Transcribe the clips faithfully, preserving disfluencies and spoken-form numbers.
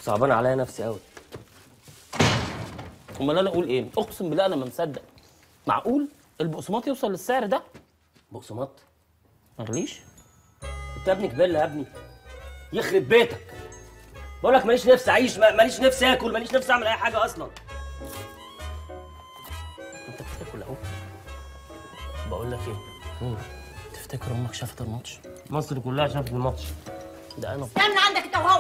صعبان عليا نفسي قوي. امال انا اقول ايه؟ اقسم بالله انا ما مصدق. معقول البقسماط يوصل للسعر ده؟ بقسماط؟ ما غليش؟ انت يا ابني كبير يا ابني، يخرب بيتك. بقول لك ماليش نفسي اعيش، ماليش نفسي اكل، ماليش نفسي اعمل اي حاجه اصلا. انت بتاكل اهو. بقول لك ايه؟ مم. تفتكر امك شافت الماتش؟ مصر كلها شافت الماتش. ده انا استنى عندك انت وهو.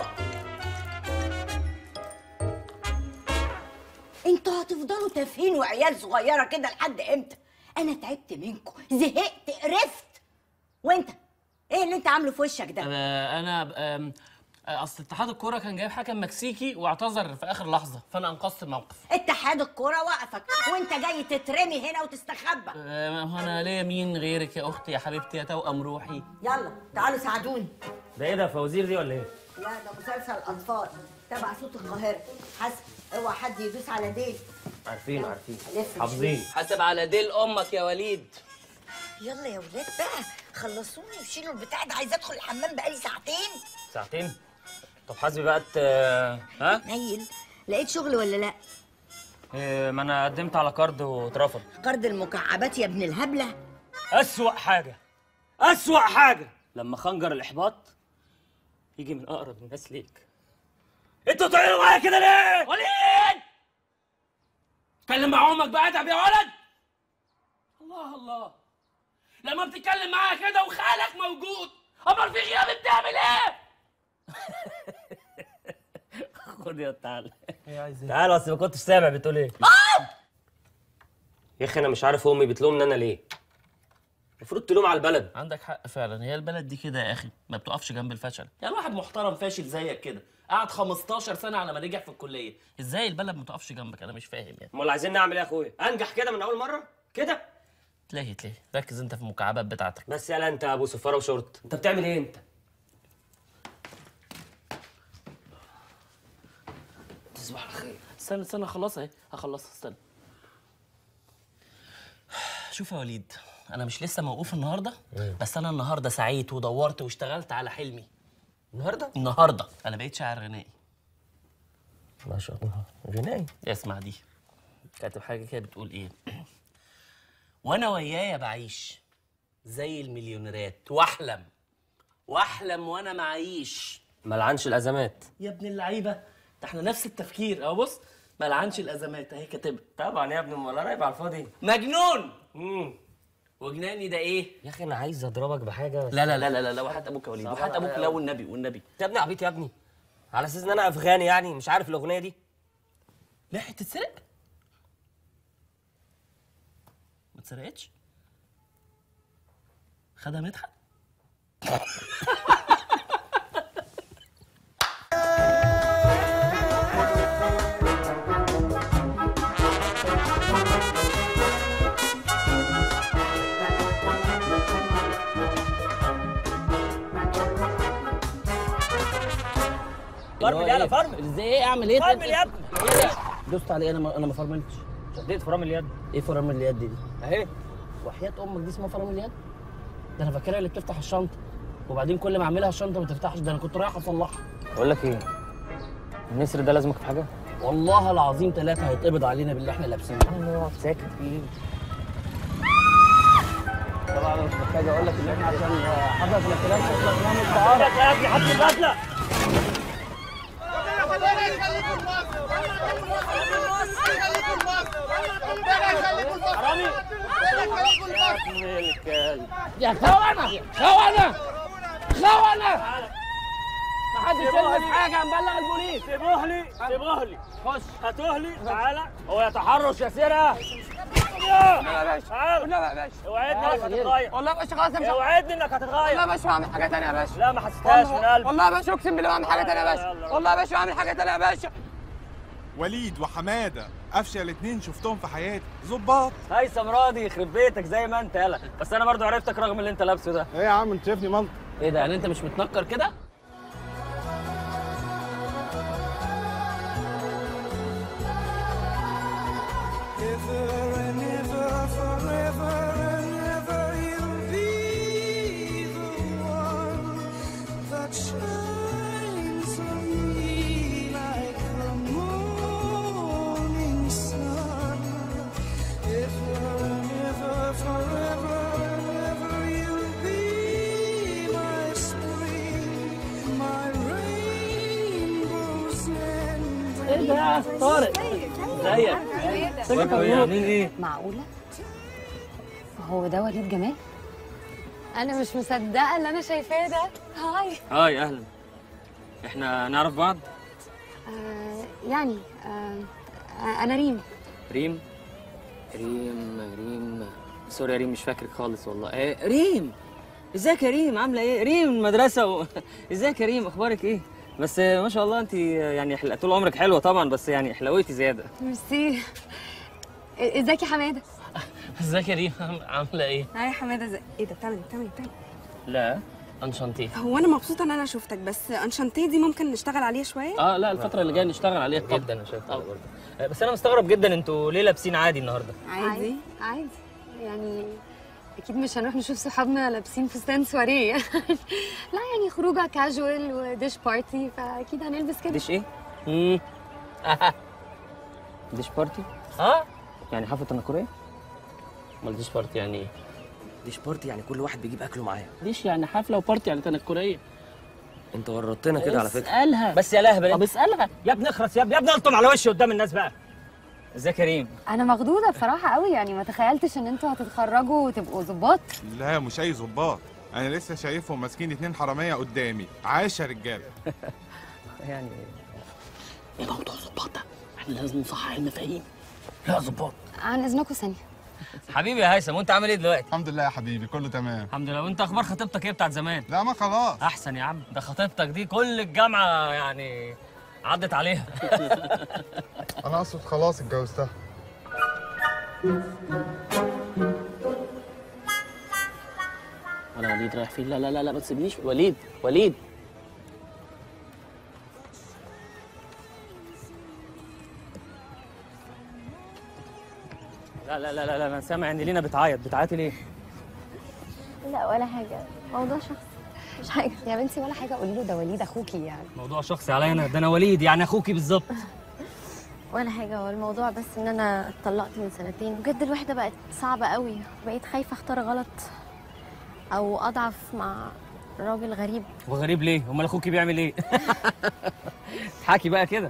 انتوا هتفضلوا تافهين وعيال صغيره كده لحد امتى؟ انا تعبت منكم، زهقت، قرفت. وانت ايه اللي انت عامله في وشك ده؟ آه انا آه اصل اتحاد الكوره كان جايب حكم مكسيكي واعتذر في اخر لحظه فانا انقذت الموقف. اتحاد الكوره وقفك وانت جاي تترمي هنا وتستخبى. آه هو انا ليا مين غيرك يا اختي يا حبيبتي يا توأم روحي؟ يلا تعالوا ساعدوني. ده ايه ده، فوازير دي ولا ايه؟ لا ده مسلسل اطفال تبع صوت القاهره. حسن اوعى حد يدوس على ديل. عارفين عارفين لف حافظين. حسب على ديل امك يا وليد. يلا يا ولاد بقى خلصوني وشيلوا البتاع ده، عايزه ادخل الحمام بقالي ساعتين. ساعتين؟ طب حاسبي بقى ت... ها؟ نيل لقيت شغل ولا لا؟ إيه، ما انا قدمت على كارد واترفض. قرض المكعبات يا ابن الهبله. أسوأ حاجة أسوأ حاجة لما خنجر الإحباط يجي من أقرب الناس ليك. أنتوا بتعملوا معايا كده ليه؟ وليد! اتكلم مع امك بقى ادعب يا ولد. الله الله. لما بتتكلم معايا كده وخالك موجود، امال في غياب بتعمل ايه؟ خد يا تعالى. ايه عايز ايه؟ تعالى بس ما كنتش سامع بتقول إيه؟ يا أخي أنا مش عارف أمي بتلومني أنا ليه؟ المفروض تلوم على البلد. عندك حق فعلا، هي البلد دي كده يا اخي ما بتقفش جنب الفشل. يعني واحد محترم فاشل زيك كده قعد خمستاشر سنه على ما نجح في الكليه، ازاي البلد ما تقفش جنبك؟ انا مش فاهم يعني. أمال عايزين نعمل إيه يا أخويا؟ أنجح كده من أول مرة؟ كده؟ تلاهي تلاهي، ركز انت في المكعبات بتاعتك. بس يلا أنت أبو صفارة وشورت، أنت بتعمل إيه أنت؟ تصبح على خير. استنى استنى خلاص اهي هخلصها استنى. شوف يا وليد، انا مش لسه موقوف النهارده؟ بس انا النهارده سعيت ودورت واشتغلت على حلمي. النهارده؟ النهارده انا بقيت شاعر غنائي. ما شاء الله، غنائي. اسمع دي، كاتب حاجه كده بتقول ايه؟ وانا ويايا بعيش زي المليونيرات واحلم واحلم وانا معيش. ملعنش الأزمات. يا ابن اللعيبه ده احنا نفس التفكير اهو. بص ملعنش الازمات اهي كاتبها. طبعا يا ابني، امال رايب على الفاضي. مجنون. امم وجناني ده ايه؟ يا اخي انا عايز اضربك بحاجه بس. لا لا لا لا لا وحياة ابوك يا وليد، وحياة ابوك لا والنبي والنبي. انت يا ابني عبيط يا ابني، على اساس ان انا افغاني يعني مش عارف الاغنيه دي. لا تتسرق؟ ما اتسرقتش؟ خدها مدحت؟ فرمل يلا فرمل. ازاي ايه اعمل ايه؟ فرمل يا ابني. دوست على ايه؟ انا ما انا ما فرملتش. شديت فرامل اليد. ايه فرامل اليد دي؟ اهي. وحياة امك دي اسمها فرامل اليد؟ ده انا فاكرها اللي بتفتح الشنطه، وبعدين كل ما اعملها الشنطه ما تفتحش، ده انا كنت رايح اصلحها. بقول لك ايه، النسر ده لازمك في حاجه؟ والله العظيم ثلاثه هيتقبض علينا باللي احنا لابسينه. انا اقعد ساكت فيه. طبعا انا مش محتاج اقول لك ان احنا عشان حضرتك الاختلاف شكلك نعمل تعارض. يا ابني حط البدله. حرامي. يا خونه خونه خونه محدش يلمس حاجه هنبلغ البوليس. سيبوه لي سيبوه لي. خش هاتوه لي. تعالى. هو يتحرش يا سيره. والله يا باشا تعالى. والله يا باشا اوعدني انك هتتغير. والله يا باشا خلاص امشي. اوعدني انك هتتغير. والله يا باشا هعمل حاجه ثانيه يا باشا. لا ما حسيتهاش من قلبي. والله يا باشا اقسم بالله هعمل حاجه ثانيه يا باشا. والله يا باشا هعمل حاجه ثانيه يا باشا. وليد وحماده افشل الاتنين شفتهم في حياتي، ظباط. هيثم راضي يخرب بيتك زي ما انت يلا، بس انا برضو عرفتك رغم اللي انت لابسه ده. ايه يا عم انت شايفني ملط؟ ايه ده يعني انت مش متنكر كده؟ يا طارق ازيك؟ ازيك يا عاملين ايه؟ معقولة؟ هو ده وليد جمال؟ أنا مش مصدقة اللي أنا شايفاه ده. هاي. هاي اهلا. احنا نعرف بعض؟ آه يعني آه أنا ريم. ريم ريم ريم سوري يا ريم مش فاكرك خالص والله. إيه ريم ازيك يا ريم عامله ايه؟ ريم المدرسه و... ازيك يا ريم اخبارك ايه؟ بس ما شاء الله انت يعني حل... طول عمرك حلوه طبعا بس يعني حلويتي زياده. ميرسي. ازيك يا حمادة؟ ازيك يا ريم عامله ايه؟ هاي يا حماده ازاي؟ ايه ده بتعمل بتعمل بتعمل لا انشانتيه. هو انا مبسوطه ان انا شفتك بس انشانتيه دي ممكن نشتغل عليها شويه؟ اه لا الفتره اللي جايه نشتغل عليها جدا انا شايف كده برضه. بس انا مستغرب جدا انتوا ليه لابسين عادي النهارده؟ عادي عادي يعني أكيد مش هنروح نشوف صحابنا لابسين فستان سواريه. لا يعني خروجه كاجوال وديش بارتي فأكيد هنلبس كده. ديش ايه؟ امم ديش بارتي؟ اه يعني حفله تنكريه؟ امال ديش بارتي يعني ايه؟ ديش بارتي يعني كل واحد بيجيب اكله معاه. ديش يعني حفله وبارتي يعني تنكريه. انت ورطتنا كده على فكره. اسالها بس يا لهبل. طب اسالها يا ابني اخرس يا ابني يا ابني الطم على وشي قدام الناس بقى. ازيك يا ريم؟ أنا مخضوضة بصراحة قوي يعني ما تخيلتش إن أنتوا هتتخرجوا وتبقوا ظباط. لا مش اي ظباط، انا لسه شايفهم ماسكين اتنين حراميه قدامي. عاش يا رجاله. يعني ايه موضوع ظباط ده؟ احنا لازم نصحح المفاهيم. لا ظباط. عن إذنكم ثانية. حبيبي يا هيثم وانت عامل ايه دلوقتي؟ الحمد لله يا حبيبي كله تمام. الحمد لله. وانت اخبار خطيبتك ايه بتاعت زمان؟ لا ما خلاص. احسن يا عم. ده خطيبتك دي كل الجامعه يعني عدت عليها. انا اقصد خلاص اتجوزتها. انا وليد رايح فين؟ لا لا لا لا ما تسيبنيش. وليد وليد لا لا لا لا انا سامع ان لينا بتعيط. بتعيطي ليه؟ لا ولا حاجة، موضوع شخصي مش حاجة يا بنتي ولا حاجة. قولي له ده وليد أخوكي يعني. موضوع شخصي عليا انا؟ ده انا وليد يعني اخوكي بالظبط. ولا حاجة، هو الموضوع بس ان انا اتطلقت من سنتين بجد. الوحدة بقت صعبة قوي، بقيت خايفة اختار غلط او اضعف مع راجل غريب. وغريب ليه؟ امال اخوكي بيعمل ايه؟ اضحكي بقى كده.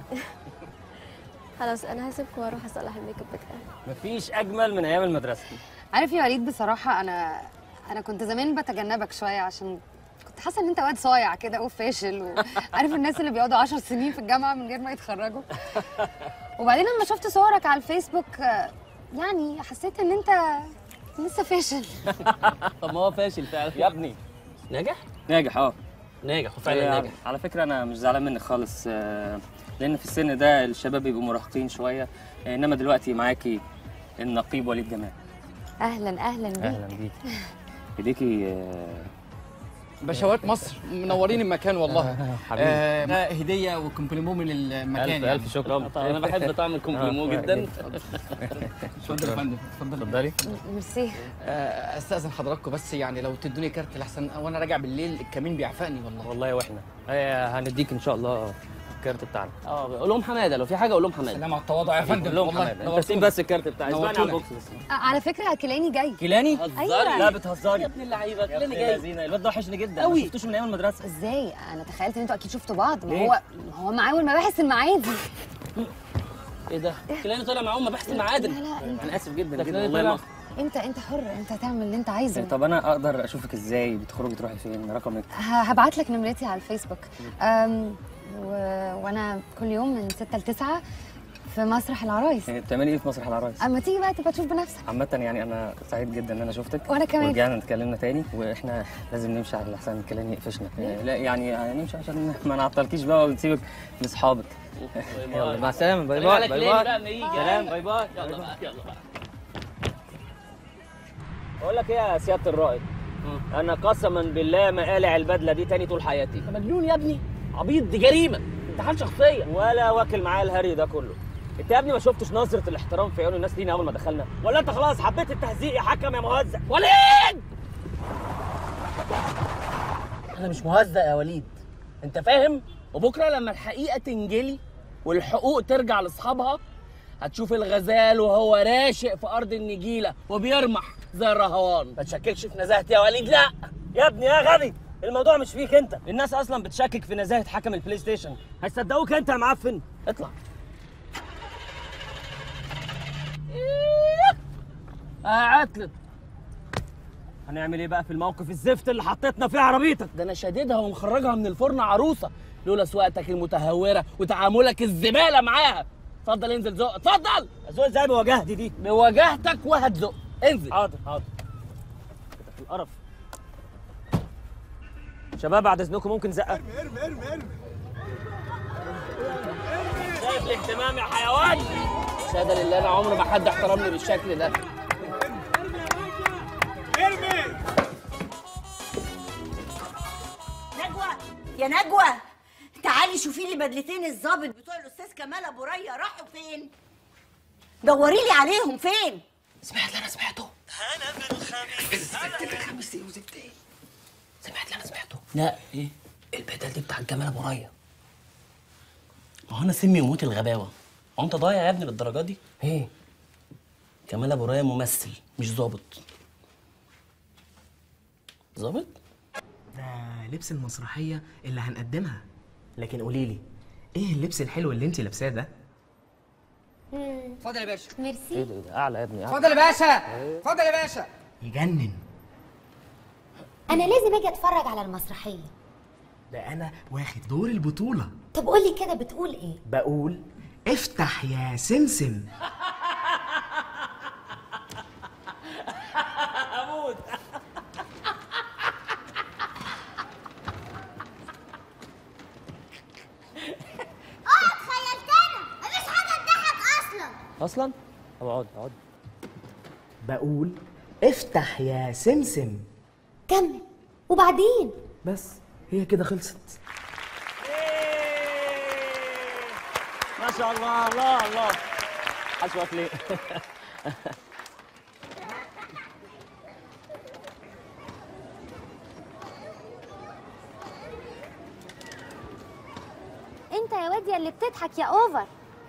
خلاص انا هسيبكم واروح اصلح الميك اب بتاعي. مفيش اجمل من ايام المدرسه. عارف يا وليد بصراحة أنا أنا كنت زمان بتجنبك شوية عشان كنت حاسة إن أنت واد صايع كده وفاشل وعارف الناس اللي بيقعدوا عشر سنين في الجامعة من غير ما يتخرجوا. وبعدين لما شفت صورك على الفيسبوك يعني حسيت إن أنت لسه فاشل. طب ما هو فاشل فعلا يا ابني. ناجح؟ ناجح اه. ناجح وفعلا ناجح. على فكره انا مش زعلان منك خالص آه، لان في السن ده الشباب بيبقوا مراهقين شويه، انما دلوقتي معاكي النقيب وليد جمال. أهلا أهلا بيك. اهلا بيكي. ايديكي آه، باشوات مصر منورين المكان والله. حبيبي. آه ده هديه وكومبليمو من المكان. الف الف شكرا. انا بحب طعم الكومبليمو جدا. اتفضل يا فندم اتفضل. اتفضلي. ميرسي. آه استاذن حضراتكم بس يعني لو تدوني كارت لحسن وانا راجع بالليل الكمين بيعفقني والله. والله واحنا آه، هنديك ان شاء الله الكارت بتاعنا. اه قول لهم حماده لو في حاجه قول لهم حماده. سلام على التواضع يا فندم. قول لهم والله حماده. انت سيب بس الكارت بتاعي. اسمعني على البوكس بس. على فكرة كيلاني جاي. كيلاني؟ أيوة. لا بتهزري يا ابن اللعيبه يا كلاني ابن جاي. الذين الواد ده وحشني جدا. أوي. ما شفتوش من ايام المدرسه. إزاي؟ أنا تخيلت إن أنتوا أكيد شفتوا بعض. ما ليه؟ هو ما هو معاه والمباحث المعادي. ايه ده؟ كلاني طلع معاهم مباحث المعادن. لا لا أنت انا اسف جدا ده جدا كيلاني والله. طلع. ما أنت أنت حر، أنت تعمل اللي أنت عايزه. طب انا اقدر اشوفك ازاي؟ بتخرجي تروحي فين؟ رقمك؟ هبعت لك نمرتي على الفيسبوك. أم و... وانا كل يوم من ستة ل تسعة في مسرح العرايس. يعني بتعملي ايه في مسرح العرايس؟ اما تيجي بقى تبقى تشوف بنفسك. عامة يعني انا سعيد جدا ان انا شفتك. وانا كمان. ورجعنا اتكلمنا تاني واحنا لازم نمشي على احسن الكلام يقفشنا. لا يعني نمشي عشان ما نعطلكيش بقى ونسيبك لاصحابك. يلا مع السلامة. باي باي. باي باي. سلام. باي باي. يلا بقى يلا بقى. بقول لك ايه يا سيادة الرائد؟ انا قسما بالله ما قالع البدلة دي تاني طول حياتي. انت مجنون يا ابني. عبيط، دي جريمه، انتحال شخصيه. ولا واكل معايا الهري ده كله. انت يا ابني ما شفتش نظرة الاحترام في عيون الناس لينا اول ما دخلنا؟ ولا انت خلاص حبيت التهزيق يا حكم يا مهزأ؟ وليد! انا مش مهزأ يا وليد، انت فاهم؟ وبكره لما الحقيقه تنجلي والحقوق ترجع لاصحابها هتشوف الغزال وهو راشق في ارض النجيله وبيرمح زي الرهوان. ما تشككش في نزاهتي يا وليد. لا يا ابني يا غبي، الموضوع مش فيك انت. الناس اصلا بتشكك في نزاهة حكم البلاي ستيشن، هيصدقوك انت يا معفن. اطلع اه عطلت. هنعمل ايه بقى في الموقف الزفت اللي حطيتنا فيه عربيتك؟ ده انا شاددها ومخرجها من الفرن عروسه لولا سواقتك المتهوره وتعاملك الزباله معاها. اتفضل انزل زق، اتفضل. ازوق ازاي بوجاهتي دي؟ بوجاهتك وهتزق، انزل. حاضر حاضر. كده في القرف. شباب بعد اذنكم ممكن زقه؟ ارمي ارمي ارمي ارمي. شايف الاهتمام يا حيوان؟ شهاده لله انا عمري ما حد احترمني بالشكل ده. ارمي. نجوى يا نجوى، تعالي شوفي لي بدلتين الظابط بتوع الاستاذ كمال ابو ريا راحوا فين؟ دوري لي عليهم فين؟ سمعت اللي انا سمعته؟ انا بالخميس الخميس ايه وزبت ايه؟ سمعت اللي انا سمعته؟ لا ايه؟ البدل دي بتاع كمال ابو ريا. ما هو انا سمي وموت الغباوه. هو انت ضايع يا ابني للدرجه دي؟ ايه؟ كمال ابو ريا ممثل مش ظابط. ظابط؟ ده لبس المسرحية اللي هنقدمها. لكن قولي لي ايه اللبس الحلو اللي انت لابساه ده؟ اتفضل يا باشا. ميرسي. ايه ده ايه ده اعلى يا ابني اعلى. اتفضل يا باشا. اتفضل يا باشا. يجنن. انا لازم اجي اتفرج على المسرحيه. ده انا واخد دور البطولة. طب قولي كده بتقول ايه؟ بقول افتح يا سمسم. اموت. اه تخيلتنا مفيش حاجه تضحك اصلا. اصلا؟ طب اقعد اقعد. بقول افتح يا سمسم. كمل وبعدين. بس هي كده خلصت. ما شاء الله الله الله. حشوك ليه؟ انت يا واد يا اللي بتضحك يا اوفر.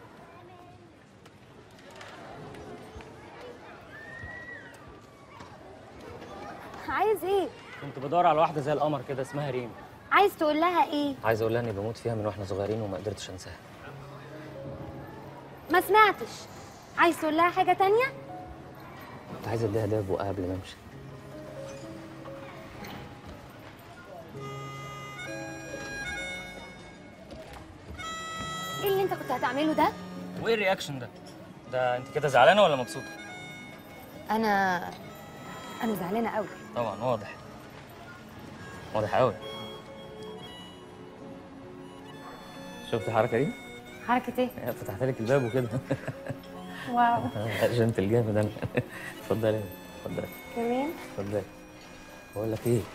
عايز ايه؟ كنت بدور على واحده زي القمر كده اسمها ريم. عايز تقول لها ايه؟ عايز اقول لها اني بموت فيها من واحنا صغيرين وما قدرتش انساها. ما سمعتش. عايز تقول لها حاجه تانية؟ كنت عايز اديها داب بقها قبل ما امشي. ايه اللي انت كنت هتعمله ده؟ وايه الرياكشن ده؟ ده انت كده زعلانه ولا مبسوطه؟ انا انا زعلانه قوي. طبعا واضح. واضح قوي. شفت الحركه دي؟ حركه ايه؟ فتحت لك الباب وكده. واو. جنت الجامد انا. اتفضلي اتفضلي. كمان؟ اتفضلي. بقول لك ايه؟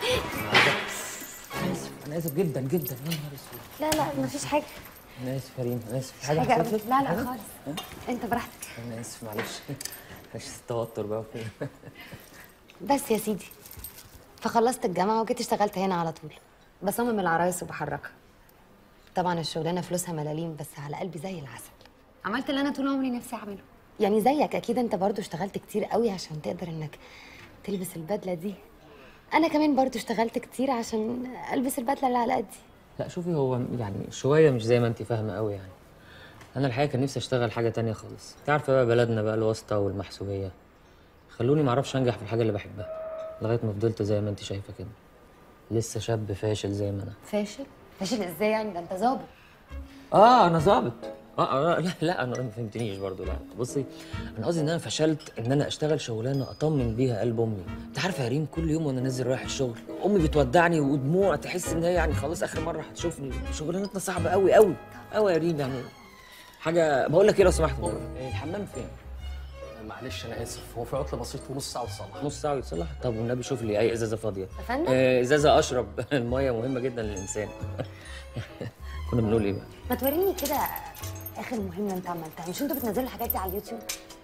انا اسف انا اسف جدا جدا يا نهار اسود. لا لا مفيش حاجه. انا اسف يا ريم انا اسف. مفيش حاجه حصلت أبدا. لك؟ لا لا حاجة؟ خالص. انت براحتك. انا اسف معلش. معلش التوتر بقى وكده. بس يا سيدي فخلصت الجامعه وجيت اشتغلت هنا على طول بصمم العرايس وبحركها. طبعا الشغلانه فلوسها ملاليم بس على قلبي زي العسل. عملت اللي انا طول عمري نفسي اعمله. يعني زيك اكيد انت برضو اشتغلت كتير قوي عشان تقدر انك تلبس البدله دي. انا كمان برضو اشتغلت كتير عشان البس البدله اللي على قدي. لا شوفي هو يعني شويه مش زي ما انت فاهمه قوي يعني. انا الحقيقه كان نفسي اشتغل حاجه تانية خالص. انت عارفه بقى بلدنا بقى الواسطه والمحسوبيه خلوني ما اعرفش انجح في الحاجه اللي بحبها لغايه ما فضلت زي ما انت شايفه كده لسه شاب فاشل زي ما انا. فاشل؟ فاشل ازاي يعني؟ ده انت ظابط. اه انا ظابط. اه, آه لا لا انا ما فهمتنيش برضو. لا بصي انا قصدي ان انا فشلت ان انا اشتغل شغلانه اطمن بيها قلب امي. انت عارفه يا ريم كل يوم وانا نازل رايح الشغل امي بتودعني ودموع تحس ان هي يعني خلاص اخر مره هتشوفني. شغلانتنا صعبه قوي قوي قوي يا ريم يعني. حاجه بقول لك ايه لو سمحت الحمام فين؟ معلش انا اسف هو في عطله بسيط ونص ساعه وتصلح. نص ساعه ويتصلح؟ طب والنبي شوف لي اي ازازه فاضيه. يا فندم؟ آه ازازه اشرب. الميه مهمه جدا للانسان. كنا بنقول ايه بقى؟ ما توريني كده اخر مهمه انت عملتها. مش انتوا بتنزلوا الحاجات دي على اليوتيوب؟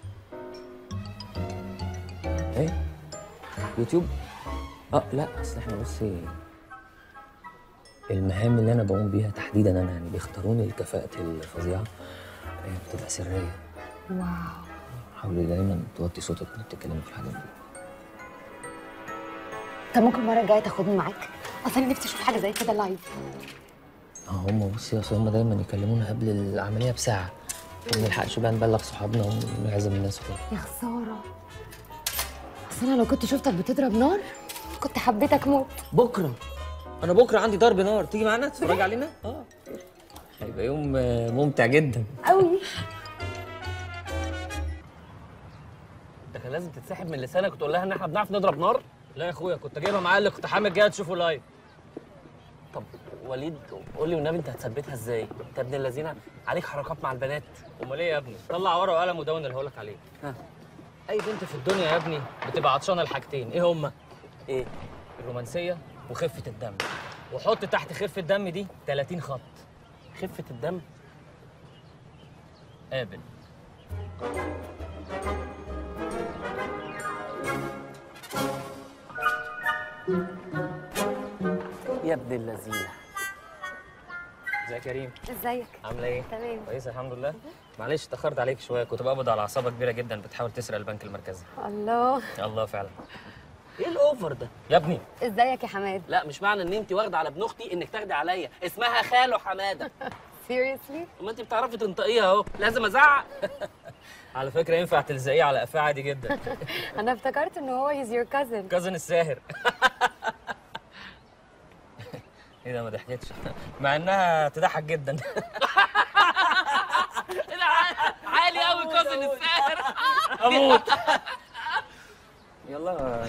ايه؟ يوتيوب؟ اه لا اصل احنا بصي المهام اللي انا بقوم بيها تحديدا انا يعني بيختاروني لكفاءتي الفظيعه بتبقى سريه. واو. حاولي دايما توطي صوتك وانت بتتكلمي في الحاجات دي. طب ممكن المره الجايه تاخدني معاك؟ اصل انا نفسي اشوف حاجه زي كده لايف. اه هم بصي اصل هم دايما يكلمونا قبل العمليه بساعه ما نلحقش بقى نبلغ صحابنا ونعزم الناس وكده. يا خساره. بس انا لو كنت شفتك بتضرب نار كنت حبيتك موت. بكره انا بكره عندي ضرب نار، تيجي معانا تتفرج علينا؟ اه هيبقى يوم آه، ممتع جدا قوي. انت كان لازم تتسحب من لسانك وتقول لها ان احنا بنعرف نضرب نار. لا يا اخويا كنت جايبها معايا اللي كنت حامل جاي تشوفه لايف. طب وليد قول لي والنبي انت هتثبتها ازاي؟ انت ابن الذين عليك حركات مع البنات. امال ايه يا ابني؟ طلع ورقه وقلم ودون اللي هقولك عليه. ها. اي بنت في الدنيا يا ابني بتبقى عطشانه لحاجتين، ايه هما؟ ايه؟ الرومانسيه وخفه الدم. وحط تحت خفه الدم دي ثلاثين خط. خفه الدم؟ قابل. يا ابن اللذينه. ازيك يا ريم؟ ازيك؟ عامله ايه؟ تمام. كويسه الحمد لله. معلش اتاخرت عليك شويه، كنت بقبض على عصابه كبيره جدا بتحاول تسرق البنك المركزي. الله. الله فعلا. ايه الاوفر ده؟ يا ابني ازيك يا حماد؟ لا مش معنى ان انت واخده على ابن اختي انك تاخدي عليا، اسمها خاله حماده. سيريسلي؟ ما انت بتعرفي تنطقيها اهو، لازم ازعق. على فكره ينفع تلزقيه على قفاه عادي جدا. انا افتكرت ان هو هيز يور كازن. كازن الساهر. ايه ده ما ضحكتش مع انها تضحك جدا. عالي قوي كازن الساهر. اموت. يلا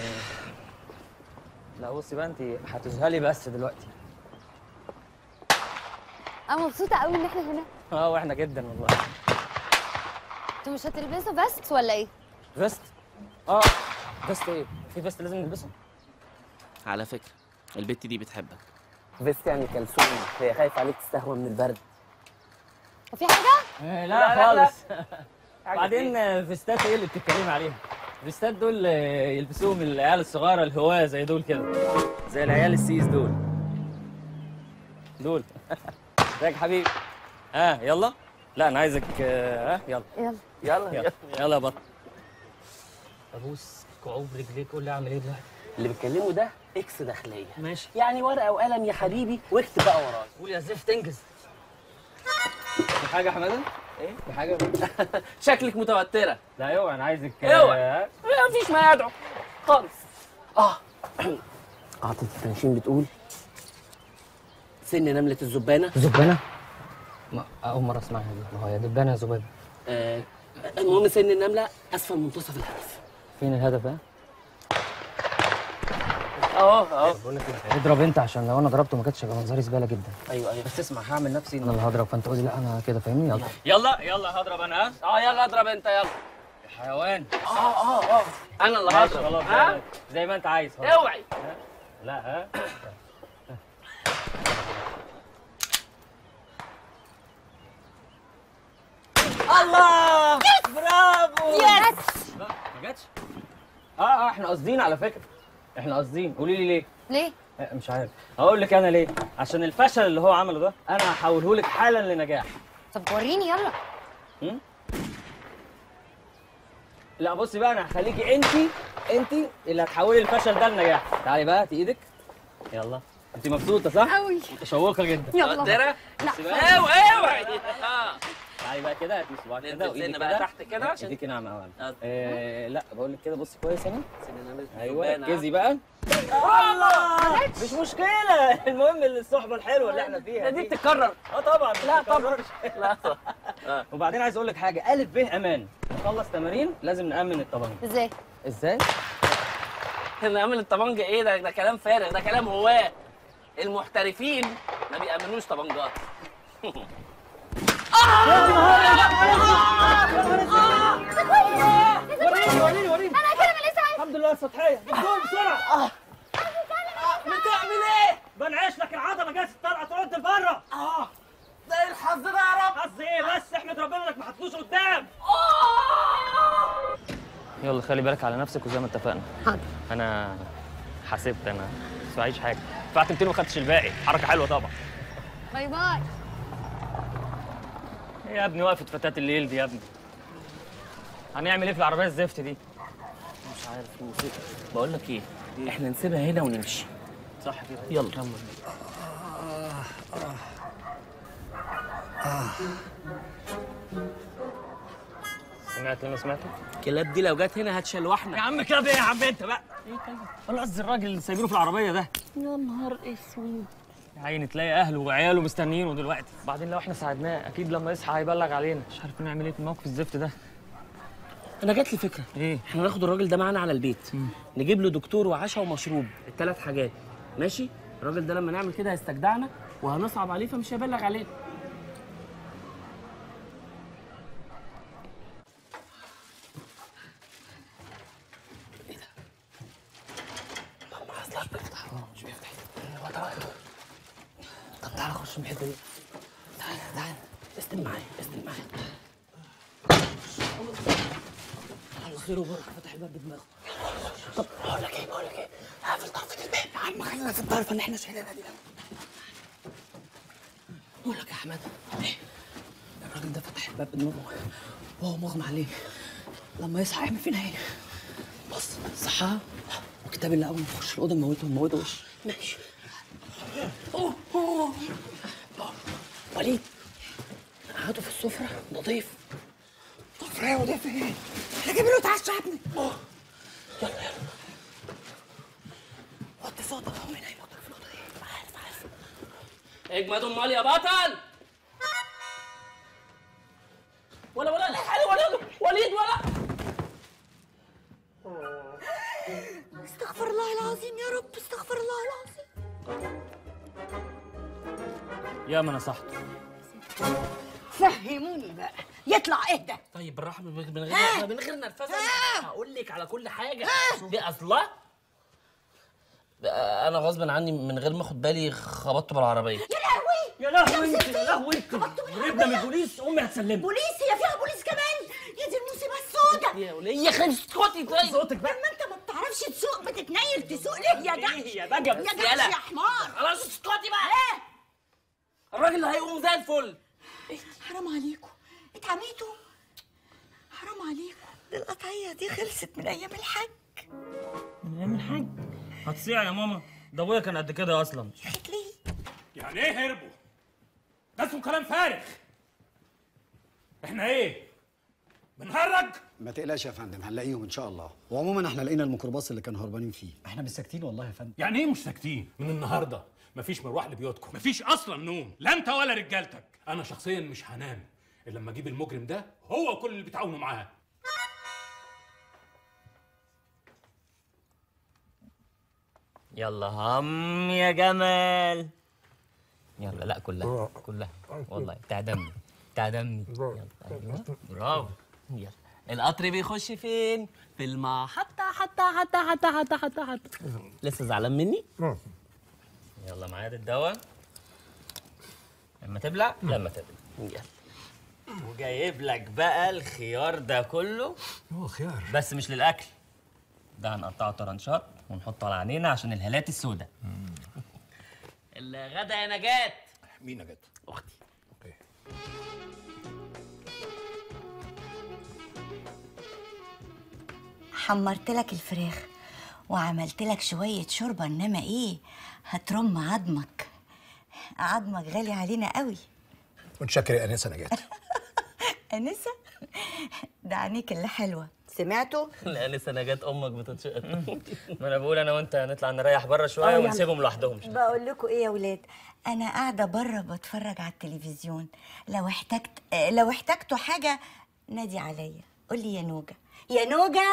لا بصي بقى انت هتذهلي بس دلوقتي. انا مبسوطه قوي ان احنا هنا. اه واحنا جدا والله. انتوا مش هتلبسوا فيست ولا ايه؟ فيست؟ اه فيست ايه؟ في فيست لازم نلبسه؟ على فكره البت دي بتحبك. فيست يعني كلثوم، هي خايفه عليك تستهوى من البرد. وفي حاجه؟ لا, لا، لا لا. خالص. بعدين فيستات ايه اللي بتتكلمي عليها؟ فيستات دول يلبسوهم العيال الصغيره الهواه زي دول كده، زي العيال السيس دول. دول. ازيك يا حبيبي؟ ها آه يلا؟ لا انا عايزك ها آه يلا. يلا. يلا يلا يلا يا بطل. ابوس كعوب رجليك، قول لي اعمل ايه دلوقتي؟ اللي بتكلمه ده اكس داخليه. ماشي. يعني ورقه وقلم يا حبيبي واكتب بقى ورايا. قول يا زفت انجز. في حاجه يا حماده؟ ايه؟ في حاجه؟ شكلك متوتره. لا اوعى انا عايزك اوعى. ما فيش ما يدعو خالص. اه عاطفه التنشين بتقول سن نمله الذبانه. زبانه؟ ما اول مره اسمعها دي. ما هو يا دبانه يا ذبابه. آه المهم سن النمله اسفل منتصف الهدف. فين الهدف بقى؟ اه اه بقول لك ايه، اضرب انت عشان لو انا ضربته ما كانتش هيبقى منظري زباله جدا. ايوه ايوه بس اسمع هعمل نفسي ان انا هضرب فانت قولي لا انا كده فاهمني. يلا يلا يلا هضرب انا. ها اه يلا اضرب انت يلا. يا حيوان. اه اه اه انا اللي ماشي هضرب. خلاص ها زي ما انت عايز. خلاص. اوعي. لا ها الله برافو. يس. لا ما جاتش. اه اه احنا قاصدين على فكره، احنا قاصدين. قولي لي ليه؟ ليه؟ آه، مش عارف. هقول لك انا ليه. عشان الفشل اللي هو عمله ده انا هحوله لك حالا لنجاح. طب وريني يلا. م? لا بصي بقى انا هخليكي انت انت اللي هتحولي الفشل ده لنجاح. تعالي بقى هاتي ايدك. يلا انت مبسوطه صح؟ قوي. متشوقه جدا. يلا. مقدره؟ لا. اوعي اوعي. اه تعالي بقى كده هاتي صباعك كده ننزل وايدك سن بقى كده. تحت كده عشان ايديكي ناعمه قوي. آه. آه لا بقول لك كده بصي كويس انا. سن نمله ايوه الذبانة. ركزي بقى. الله مش مشكله. المهم الصحبه الحلوه اللي احنا فيها دي بتتكرر. اه طبعا. لا طبعا. لا وبعدين عايز اقول لك حاجه، الف ب امان. نخلص تمارين لازم نامن الطبنجه. ازاي؟ ازاي؟ نعمل الطبنجه ايه ده؟ ده كلام فارغ، ده كلام هواه. المحترفين ما بيأمنوش طبنجات. وريني وريني وريني. انا كده من لسه. الحمد لله السطحيه. جبتهم بسرعه. بتعمل ايه؟ بنعيش لك العضله جايه تطلع ترد لبره. اه ده إيه الحظ ده يا رب؟ حظ ايه بس؟ احمد ربنا انك ما حطوش قدام. يلا خلي بالك على نفسك وزي ما اتفقنا. حاضر. انا حسبت انا بس معيش حاجه. دفعت مئتين وما خدتش الباقي. حركه حلوه طبعا. باي باي. إيه يا ابني وقفه فتاه الليل دي يا ابني؟ هنعمل ايه في العربيه الزفت دي؟ مش عارف الموسيقى. بقول لك ايه؟ احنا نسيبها هنا ونمشي. صح كده. يلا. سمعت اللي انا سمعته؟ الكلاب دي لو جت هنا هتشلوحنا. يا عم كلاب ايه يا عم انت بقى؟ ايه كلب؟ ولا قصدي الراجل اللي سايبينه في العربيه ده. يا نهار اسود. يا عيني تلاقي اهله وعياله مستنيينه دلوقتي، بعدين لو احنا ساعدناه اكيد لما يصحى هيبلغ علينا. مش عارف نعمل ايه في الموقف الزفت ده. انا جات لي فكره. ايه؟ احنا ناخد الراجل ده معانا على البيت. مم. نجيب له دكتور وعشاء ومشروب، الثلاث حاجات. ماشي؟ الراجل ده لما نعمل كده هيستجدعنا وهنصعب عليه فمش هيبلغ علينا. ايه ده؟ ماما اصلا بيفتح. مش بيفتح. هو ده راجل. طب تعالى خش من الحته دي. تعالى تعالى استلم معايا استلم معايا. الله خير وبركه فتح الباب بدماغه. طب بقول لك ايه بقول لك ايه هقفل طرفه الباب يا عم، خلينا في الطرفه اللي احنا شايلينها دي. بقول لك يا احمد ايه الراجل ده فتح الباب بدماغه وهو مغمى عليه، لما يصحى يعمل فينا ايه؟ بص صحى وكتاب اللي اول ما تخش الاوضه نموته نموته وش. ماشي. اوه اوه وليد قعدوا في السفره نضيف. سفره ايه وضيف ايه؟ احنا جايبين له يتعشى يا ابني. اه يلا يلا وطي صوتك. هو هنا يموتك في الاوضه دي. عارف عارف. اجمد امال يا بطل. ولا ولا لا حالي ولا وليد ولا. استغفر الله العظيم يا رب، استغفر الله العظيم. يا ما نصحته. فهموني بقى يطلع اهدى. طيب بالراحه من غير من غير نرفزه. هقول لك على كل حاجه. دي اصلا انا غصب عني من غير ما اخد بالي خبطته بالعربيه. يا لهوي يا لهوي انت يا لهوي انت هربنا من البوليس. امي هتسلمني. بوليس؟ هي فيها بوليس كمان؟ يا دي المصيبه السوداء. يا وليه يا خالد اسكتي طيب. صوتك بقى. لما انت ما بتعرفش تسوق بتتنيل تسوق ليه يا جحش؟ يا بجم يا جحش يا حمار. خلاص اسكتي بقى. ايه الراجل هيقوم زي الفل. حرام عليكم اتعميتوا، حرام عليكم. دي القطعيه دي خلصت من ايام الحج. من ايام الحج هتصيع يا ماما. ده ابويا كان قد كده اصلا. ليه؟ يعني ايه هربوا؟ ده اسمه كلام فارغ. احنا ايه؟ بنهرج؟ ما تقلقش يا فندم هنلاقيهم ان شاء الله. وعموما احنا لقينا الميكروباص اللي كانوا هربانين فيه. احنا مش ساكتين والله يا فندم. يعني ايه مش ساكتين؟ من النهارده مفيش مروح لبيوتكم، مفيش اصلا نوم، لا انت ولا رجالتك. انا شخصيا مش هنام الا لما اجيب المجرم ده هو وكل اللي بيتعاونوا معاه. يلا هم يا جمال. يلا لا كلها كلها والله بتاع دمي بتاع دمي. يلا ايوه برافو. يلا القطر بيخش فين؟ في المحطة. حتى حتى حتى حتى حتى حتى لسه زعلان مني؟ يلا معايا الدواء لما تبلع لما تبلع. يلا وجايب لك بقى الخيار ده كله. هو خيار بس مش للأكل، ده هنقطعه طرنشات ونحطه على عينينا عشان الهالات السوداء. الغدا يا نجاة. مين نجاة؟ اختي. اوكي. حمرت لك الفراخ وعملت لك شويه شوربه، انما ايه هترم عظمك. عظمك غالي علينا قوي. متشكر يا انسه نجاة. انسه ده عينيك اللي حلوه. سمعتوا؟ لا لسه نجاة امك بتتشقط. ما انا بقول انا وانت نطلع نريح بره شويه ونسيبهم لوحدهم. بقول لكم ايه يا ولاد، انا قاعده بره بتفرج على التلفزيون. لو احتجت لو احتجتوا حاجه نادي عليا. قول لي يا نوجه يا نوجه.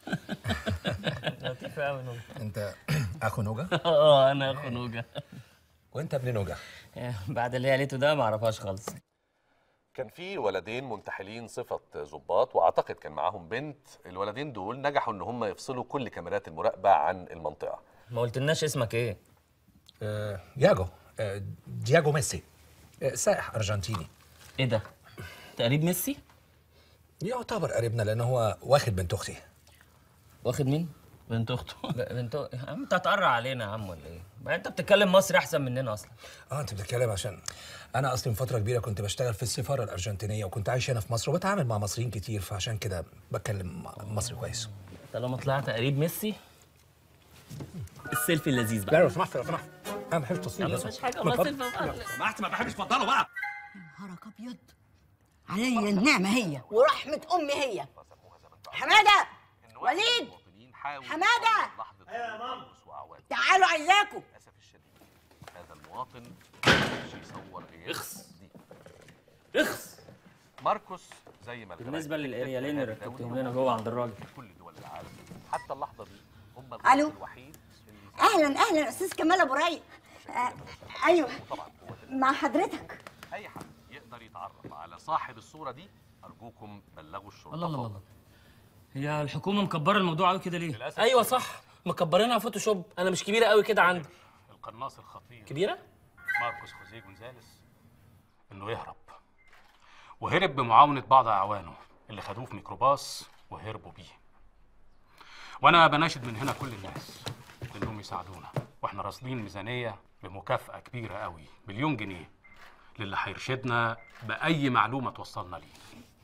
لطيفه قوي نوجه. انت اخو نوجه؟ اه انا اخو نوجه. وانت ابن نوجه؟ بعد اللي هي ليته ده ما اعرفهاش خالص. كان في ولدين منتحلين صفة ضباط واعتقد كان معاهم بنت. الولدين دول نجحوا ان هم يفصلوا كل كاميرات المراقبة عن المنطقة. ما قلتلناش اسمك ايه؟ آه، دياجو آه، دياجو ميسي. آه، سائح ارجنتيني. ايه ده؟ تقريب ميسي؟ يعتبر قريبنا لان هو واخد بنت اختي. واخد مين؟ بنت اخته. بنت يا عم انت هتقرع علينا يا عم ولا ايه؟ ما انت بتتكلم مصري احسن مننا اصلا. اه انت بتتكلم عشان انا اصلا فتره كبيره كنت بشتغل في السفاره الارجنتينيه وكنت عايش هنا في مصر وبتعامل مع مصريين كتير فعشان كده بتكلم مصري كويس. طالما طلعت قريب ميسي السيلفي اللذيذ بقى. لا لو سمحت لو سمحت انا ما بحبش تصوير. ما فيش حاجه والله سيلفي بقى. لو سمحت ما بحبش اتفضلوا بقى. نهارك ابيض، عليا النعمه هي ورحمه امي هي. حماده، وليد، حماده، تعالوا عايزاكم. للاسف الشديد هذا المواطن مش يصور غياب اخس دي. اخس ماركوس زي ما بالنسبه للاريالين اللي ركبتهم لنا جوه عند الراجل كل دول العالم حتى اللحظه دي هم الو، الوحيد اهلا اهلا استاذ كمال ابو ري. آه ايوه مع حضرتك. اي حد يقدر يتعرف على صاحب الصوره دي ارجوكم بلغوا الشرطه. الله الله الله، هي الحكومه مكبره الموضوع قوي كده ليه؟ ايوه صح، مكبرينها فوتوشوب. انا مش كبيره قوي كده عندي. القناص الخطير كبيره ماركوس خوزيه جونزاليس انه يهرب، وهرب بمعاونه بعض اعوانه اللي خدوه في ميكروباص وهربوا بيه. وانا بناشد من هنا كل الناس انهم يساعدونا، واحنا راصدين ميزانيه بمكافاه كبيره قوي، مليون جنيه للي هيرشدنا باي معلومه توصلنا ليه.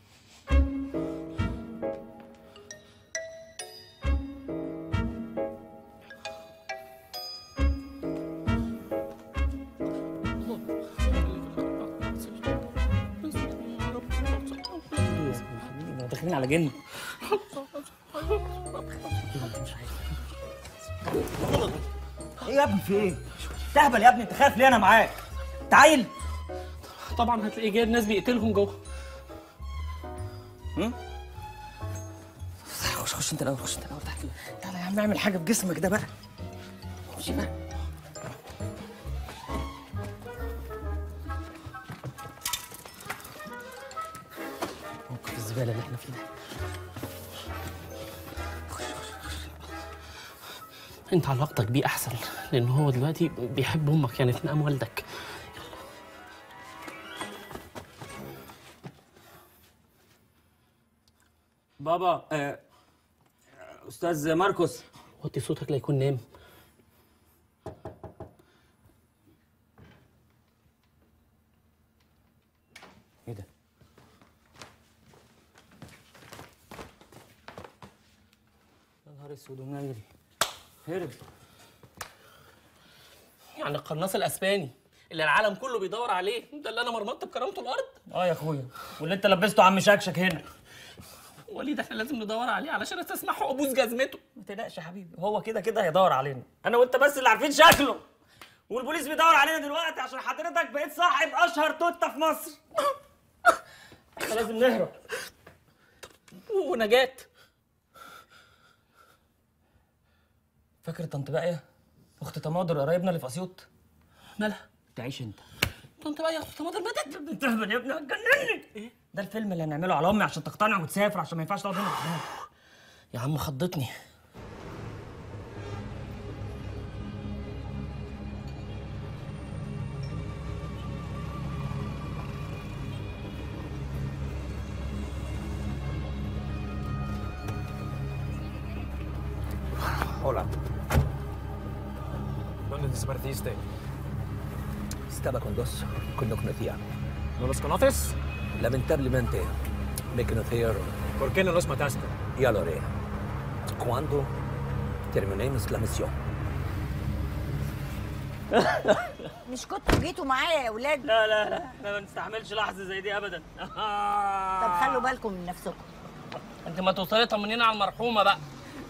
داخلين على جن. ايه يا ابني في ايه؟ تهبل يا ابني، انت خايف ليه؟ انا معاك. تعال. طبعا هتلاقيه جايب ناس بيقتلهم جوه. امم خش خش انت الاول، خش انت الاول. تعالى تعالى يا عم، اعمل حاجه بجسمك ده بقى. خش بقى. موقف الزباله اللي احنا فيه ده. انت علاقتك بيه احسن، لان هو دلوقتي بيحب امك يعني في مقام والدك. بابا، آه، استاذ ماركوس، وطي صوتك لا يكون نام. ايه ده؟ يا نهار اسود ونيل، هرب. يعني القناص الاسباني اللي العالم كله بيدور عليه، ده اللي انا مرمطت بكرامته الارض. اه يا اخويا، واللي انت لبسته عم شكشك هنا. وليد احنا لازم ندور عليه علشان استسمحه ابوس جزمته. ما تقلقش يا حبيبي، هو كده كده هيدور علينا، انا وانت بس اللي عارفين شكله. والبوليس بيدور علينا دلوقتي عشان حضرتك بقيت صاحب اشهر توته في مصر. احنا لازم نهرب. ونجاة، فاكر طنط باقيه اخت تماضر قرايبنا اللي في اسيوط؟ مالها؟ تعيش انت. طنط باقيه اخت تماضر ماتت؟ انت يا ابني هتجنني. ايه ده الفيلم اللي هنعمله على امي عشان تقتنع وتسافر، عشان ما ينفعش تقعد هنا لوحدها. يا عم خضتني. Hola. ¿Dónde desapareciste? Estaba con dos que no conocía. ¿No los conoces? Lamentablemente, me conocieron. ¿Por qué no los mataste? Ya lo haré. Cuando terminemos la misión. مش كنتوا جيتوا معايا يا اولاد؟ لا لا لا، احنا ما نستحملش لحظه زي دي ابدا. طب خلوا بالكم من نفسكم. انت ما توصلي طمنينا على المرحومه بقى.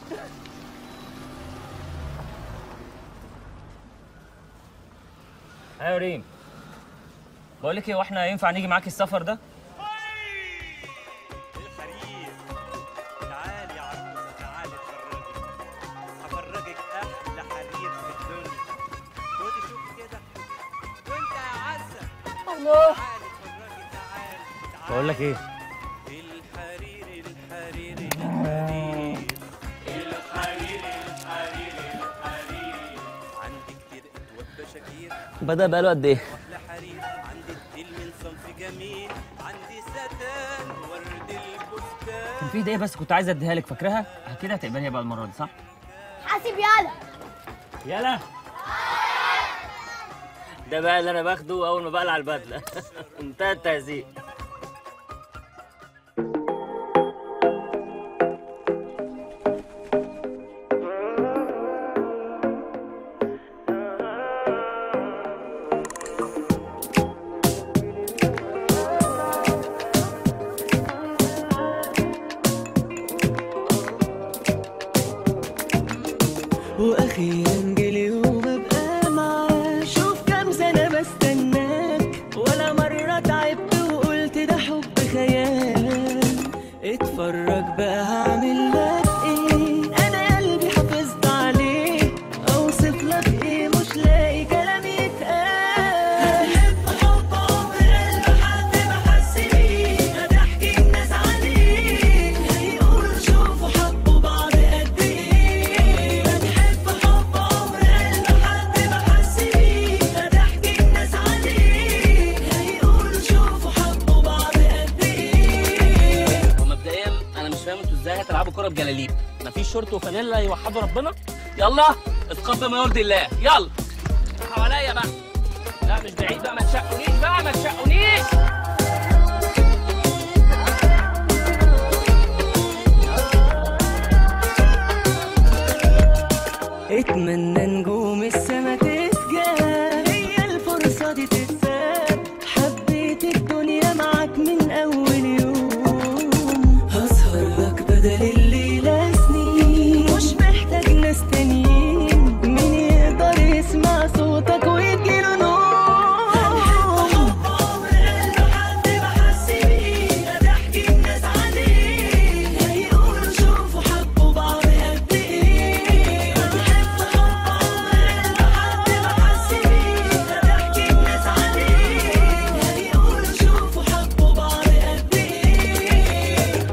ايوه ريم، بقول لك ايه، واحنا ينفع نيجي معاكي السفر ده؟ الحرير، تعالي يا عروسه تعالي اتفرجي، هفرجك احلى حرير في الدنيا. خدي شوفي كده، وانت يا عزه. الله. تعالي اتفرجي تعالي تعالي. بقول لك ايه، الحرير الحرير الحرير الحرير الحرير الحرير. عندي كتير اتوبى شكير. بدأ بقاله قد ايه؟ احلى حرير، عندي الديل من صنف جميل، عندي ستان ورد البستان. كان في هديه بس كنت عايز اديها لك، فاكراها؟ اكيد هتقبليها بقى المره دي، صح؟ حاسب يالا. يلا. ده بقى اللي انا باخده اول ما بقلع البدله. منتهى التهزيق. اتفرج بقى هعمل لك ايه، انا قلبي حافظت عليه، اوصف لك ايه مش لاقي كلام يتقال. هتحب حب عمر قلب حد ما حس بيه، هتحكي الناس عليه هيقولوا شوفوا حبوا بعض قد ايه. هتحب حب عمر قلب حد ما حس بيه، هتحكي الناس عليه هيقولوا شوفوا حبوا بعض قد ايه. ومبدئيا انا مش فاهم انتوا ازاي هتلعبوا كوره بجلاليب؟ مفيش شورت وفانيلا يوحدوا ربنا؟ يلا اتقبل ما يرضي الله، يلا حواليا بقى. لا مش بعيد بقى، ما تشقونيش بقى، ما تشقونيش. اتمنى نجوم السما تتجاب، هي الفرصة دي تتساب، حبيت الدنيا معاك من أول يوم، هسهر لك بدل الليلة سنين، مش محتاج ناس تانيين، مين يقدر يسمع صوتك ويجيله نوم. هتحب حب عمر قلب حد ما حس بيه، هتحكي الناس عليه هيقولوا شوفوا حبوا بعض قد ايه. هتحب حب عمر قلب حد ما حس بيه، هتحكي الناس عليه هيقولوا شوفوا حبوا بعض قد ايه.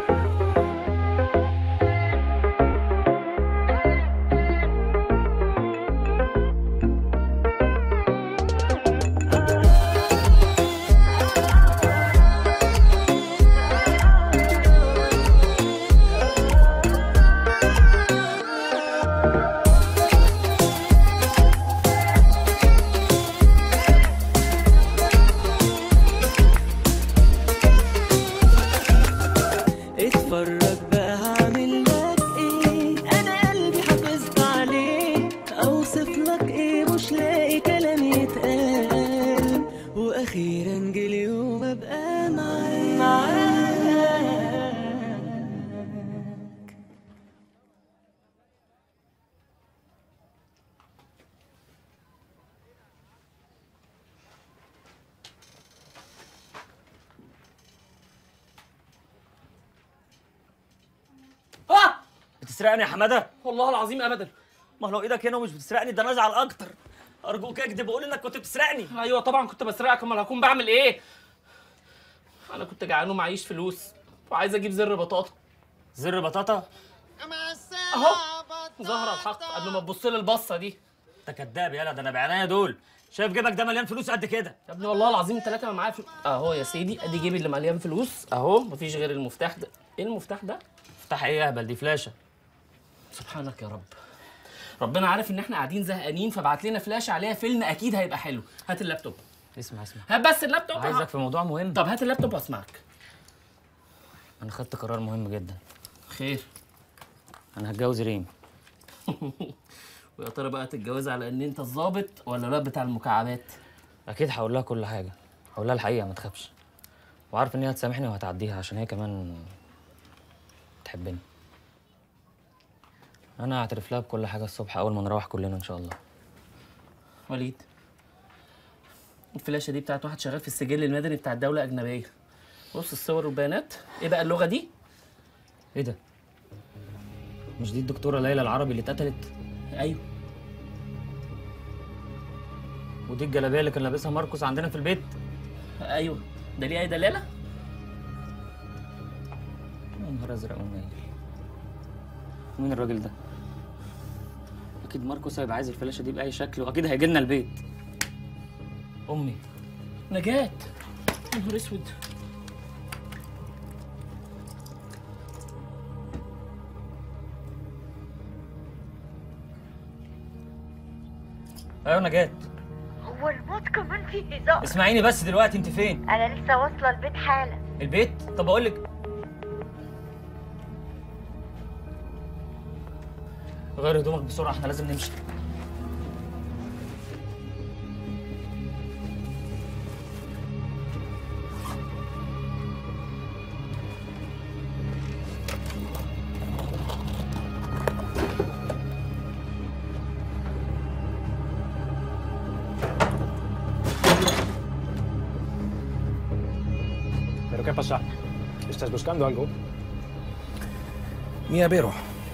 اتفرج بقى هعمل لك ايه، انا قلبي حافظت عليه، اوصف لك ايه مش لاقي كلام يتقال، واخيرا جه اليوم ابقى معاك. اه بتسرقني يا حماده؟ والله العظيم ابدا. ما لو ايدك هنا ومش بتسرقني ده انا ازعل اكتر. ارجوك اكدب وقول انك كنت بتسرقني. ايوه طبعا كنت بسرقك، امال هكون بعمل ايه؟ انا كنت جعان ومعيش فلوس وعايز اجيب زر بطاطا. زر بطاطا؟ اهو ظهر الحق قبل ما تبص لي البصه دي. انت كداب يالا، ده انا بعناية دول. شايف جيبك ده مليان فلوس قد كده. يا ابني والله العظيم ثلاثه ما معايا فلوس. اهو يا سيدي ادي جيبي اللي مليان فلوس اهو، مفيش غير المفتاح ده. ايه المفتاح ده؟ مفتاح ايه يا اهبل؟ دي فلاشه. سبحانك يا رب. ربنا عارف ان احنا قاعدين زهقانين فبعت لنا فلاشه عليها فيلم اكيد هيبقى حلو. هات اللابتوب. اسمع اسمع هات بس اللابتوب. عايزك في موضوع مهم. طب هات اللابتوب واسمعك. انا خدت قرار مهم جدا. خير. انا هتجوز ريم. ويا ترى بقى تتجوزها على ان انت الظابط ولا الواد بتاع المكعبات؟ اكيد هقول لها كل حاجه، هقول لها الحقيقه ما تخافش، وعارف ان هي هتسامحني وهتعديها عشان هي كمان تحبني. انا هعترف لها بكل حاجه الصبح اول ما نروح كلنا ان شاء الله. وليد، الفلاشه دي بتاعت واحد شغال في السجل المدني بتاع الدوله اجنبيه. بص الصور والبيانات. ايه بقى اللغه دي؟ ايه ده؟ مش دي الدكتوره ليلى العربي اللي اتقتلت؟ ايوه. ودي الجلابيه اللي كان لابسها ماركوس عندنا في البيت؟ ايوه. ده ليه اي دلاله؟ يا نهار ازرق ونيل. مين الراجل ده؟ اكيد ماركوس هيبقى عايز الفلاشه دي باي شكل، واكيد هيجي لنا البيت. امي نجاة. يا نهار اسود. ايوه نجاة. هو الموت كمان فيه هزار؟ اسمعيني بس دلوقتي، انت فين؟ انا لسه واصله البيت حالا. البيت؟ طب اقول لك غير هدومك بسرعه، احنا لازم نمشي. ¿Pero qué pasa? ¿Estás buscando algo? Mi avero.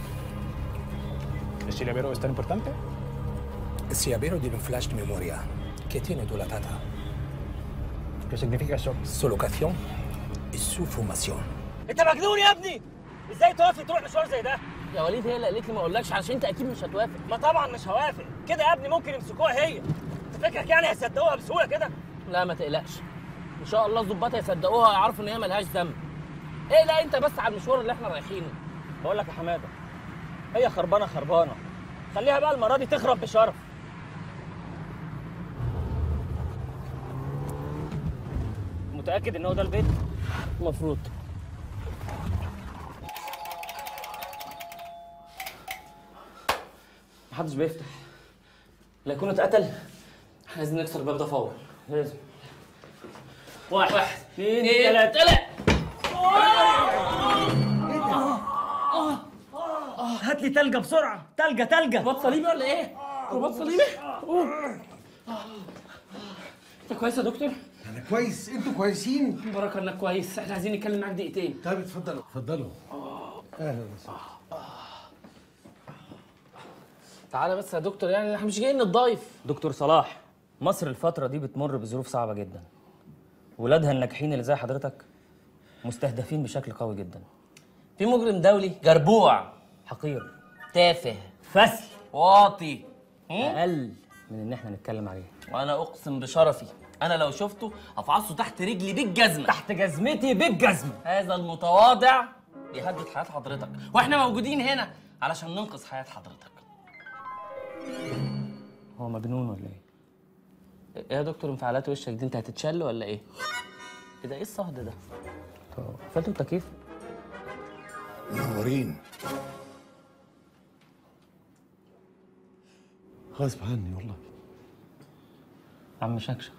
¿El silabero es tan importante? El silabero tiene un flash de memoria que tiene toda la data. ¿Qué significa eso? Su locación y su formación. انت مجنون يا ابني؟ ازاي توافق تروح مشوار زي ده؟ يا وليد هي اللي قالت لي ما اقولكش علشان انت اكيد مش هتوافق. ما طبعا مش هوافق، كده يا ابني ممكن يمسكوها هي. انت فاكرك يعني هيصدقوها بسهوله كده؟ لا ما تقلقش. ان شاء الله الظباط هيصدقوها ويعرفوا ان هي ملهاش ذنب. ايه لا انت بس على المشوار اللي احنا رايحينه. بقول لك يا حماده هي خربانه خربانه. خليها بقى المره دي تخرب بشرف. متاكد ان هو ده البيت؟ المفروض. محدش بيفتح. لا يكون اتقتل. لازم نكسر الباب ده فورا. لازم. واحد واحد اثنين ثلاثة. طلع. هات لي تلجة بسرعة، تلجة تلجة. رباط صليبي ولا ايه؟ رباط صليبي؟ انت كويس يا دكتور؟ انا كويس، انتوا كويسين؟ بركة انك كويس، احنا عايزين نتكلم معاك دقيقتين. طيب اتفضلوا اتفضلوا. اهلا وسهلا. تعالى بس يا دكتور، يعني احنا مش جايين نتضايف. دكتور صلاح، مصر الفترة دي بتمر بظروف صعبة جدا. ولادها الناجحين اللي زي حضرتك مستهدفين بشكل قوي جدا. في مجرم دولي جربوع، حقير، تافه، فسل، واطي، اقل من ان احنا نتكلم عليه. وانا اقسم بشرفي انا لو شفته هفعصه تحت رجلي بالجزمه. تحت جزمتي بالجزمه. هذا المتواضع بيهدد حياه حضرتك، واحنا موجودين هنا علشان ننقذ حياه حضرتك. هو مجنون ولا ايه؟ ايه يا دكتور انفعالات وشك دي؟ انت هتتشل ولا ايه؟ ايه ده؟ ايه الصهد ده؟ طب قفلتوا التكييف؟ منورين. غصب عني والله. عم شكشك.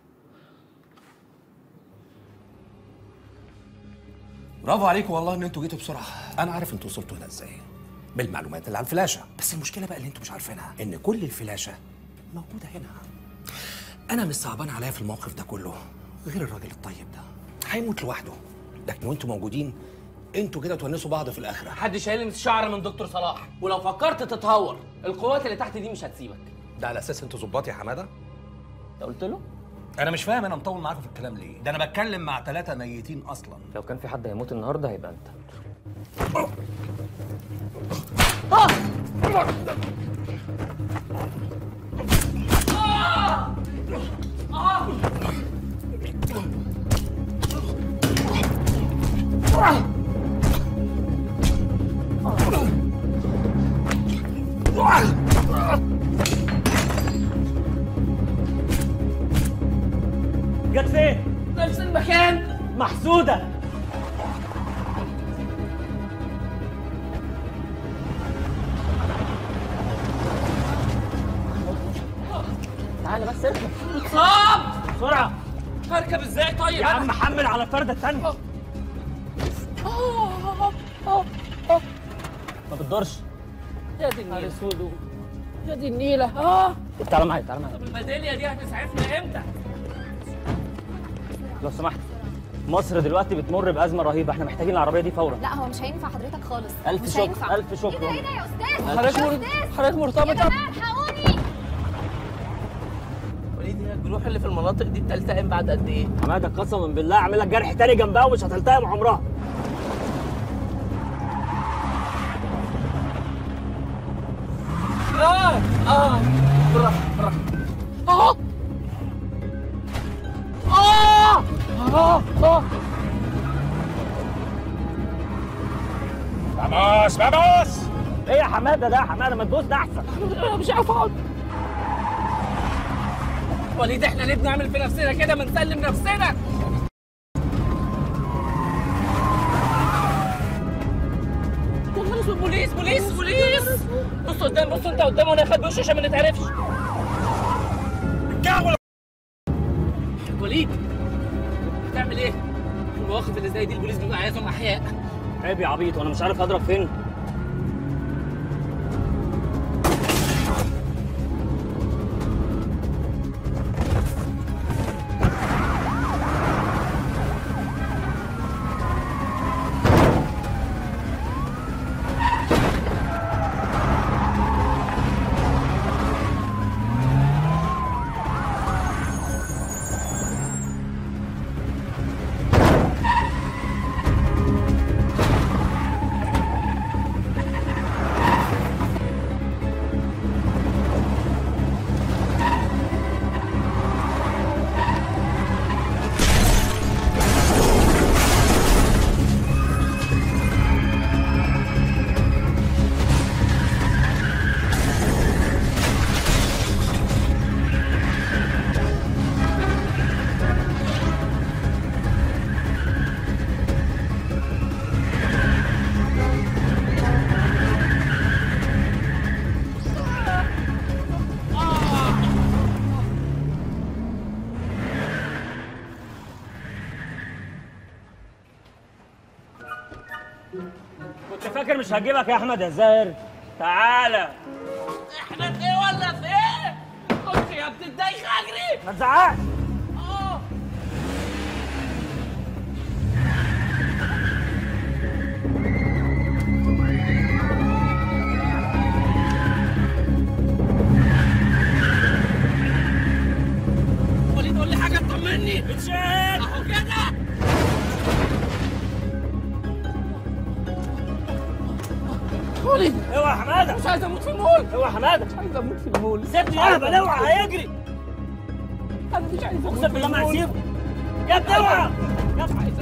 برافو عليكم والله ان انتوا جيتوا بسرعه. انا عارف انتوا وصلتوا هنا ازاي، بالمعلومات اللي على الفلاشه. بس المشكله بقى اللي انتوا مش عارفينها ان كل الفلاشه موجوده هنا. انا مش صعبان عليا في الموقف ده كله غير الراجل الطيب ده، هيموت لوحده. لكن وانتوا موجودين انتوا كده تونسوا بعض في الاخره. محدش هيلمس شعر من دكتور صلاح، ولو فكرت تتهور القوات اللي تحت دي مش هتسيبك. ده على اساس انتوا ظباط يا حماده؟ انت قلت له؟ انا مش فاهم انا مطول معاكم في الكلام ليه؟ ده انا بتكلم مع ثلاثه ميتين اصلا. لو كان في حد هيموت النهارده هيبقى انت. جت فين؟ نفس المكان. محسودة. تعالى بس اركب. اتصاب بسرعة. هركب ازاي طيب؟ يا عم حمل على الفردة الثانية. ما بتدورش. يا دي النيلة. اسود. يا دي النيلة. اه تعالى معايا تعالى معايا. طب الميدالية دي هتسعفنا امتى؟ لو سمحت، مصر دلوقتي بتمر بأزمة رهيبة، احنا محتاجين العربية دي فورا. لا هو مش هينفع حضرتك خالص. ألف مش شكر هينفع. ألف شكر. ايه ده ايه ده يا استاذ؟ حضرتك مر... حضرتك مرتبطة. يا جماعة الحقوني. وليد هي الجروح اللي في المناطق دي بتلتئم بعد قد ايه؟ حماده قسما بالله اعمل لك جرح تاني جنبها ومش هتلتئم عمرها. اه اه بالراحه بالراحه. اه اه اه اه فاموس فاموس. ايه يا حماده ده؟ يا حماده ما تبوس ده احسن. انا مش عارف اقعد. وليد احنا ليه بنعمل في نفسنا كده؟ ما نسلم نفسنا. بوليس بوليس بوليس. بص قدام، بص انت قدام وانا اخد بوش عشان ما نتعرفش. الجو. وليد بتعمل ايه؟ في المواقف اللي زي دي البوليس بيبقى عايزهم احياء. عيب يا عبيط، وانا مش عارف اضرب فين. كنت فاكر مش هجيبك يا احمد يا زاهر؟ تعالى. احنا في ايه ولا في ايه؟ خش يا ابن الدايخه اجري. ما تزعقش. اه وليد قول لي حاجه تطمني. اتشال اهو كده. وليد اوعى يا حماده. مش عايز اموت في المول. اوعى يا حماده. مش عايز اموت في المول. سيبني يا اهبل. اوعى هيجري. انا مش عايز اموت اقسم بالله ما هسيبك يا ابني. اوعى يا ابني.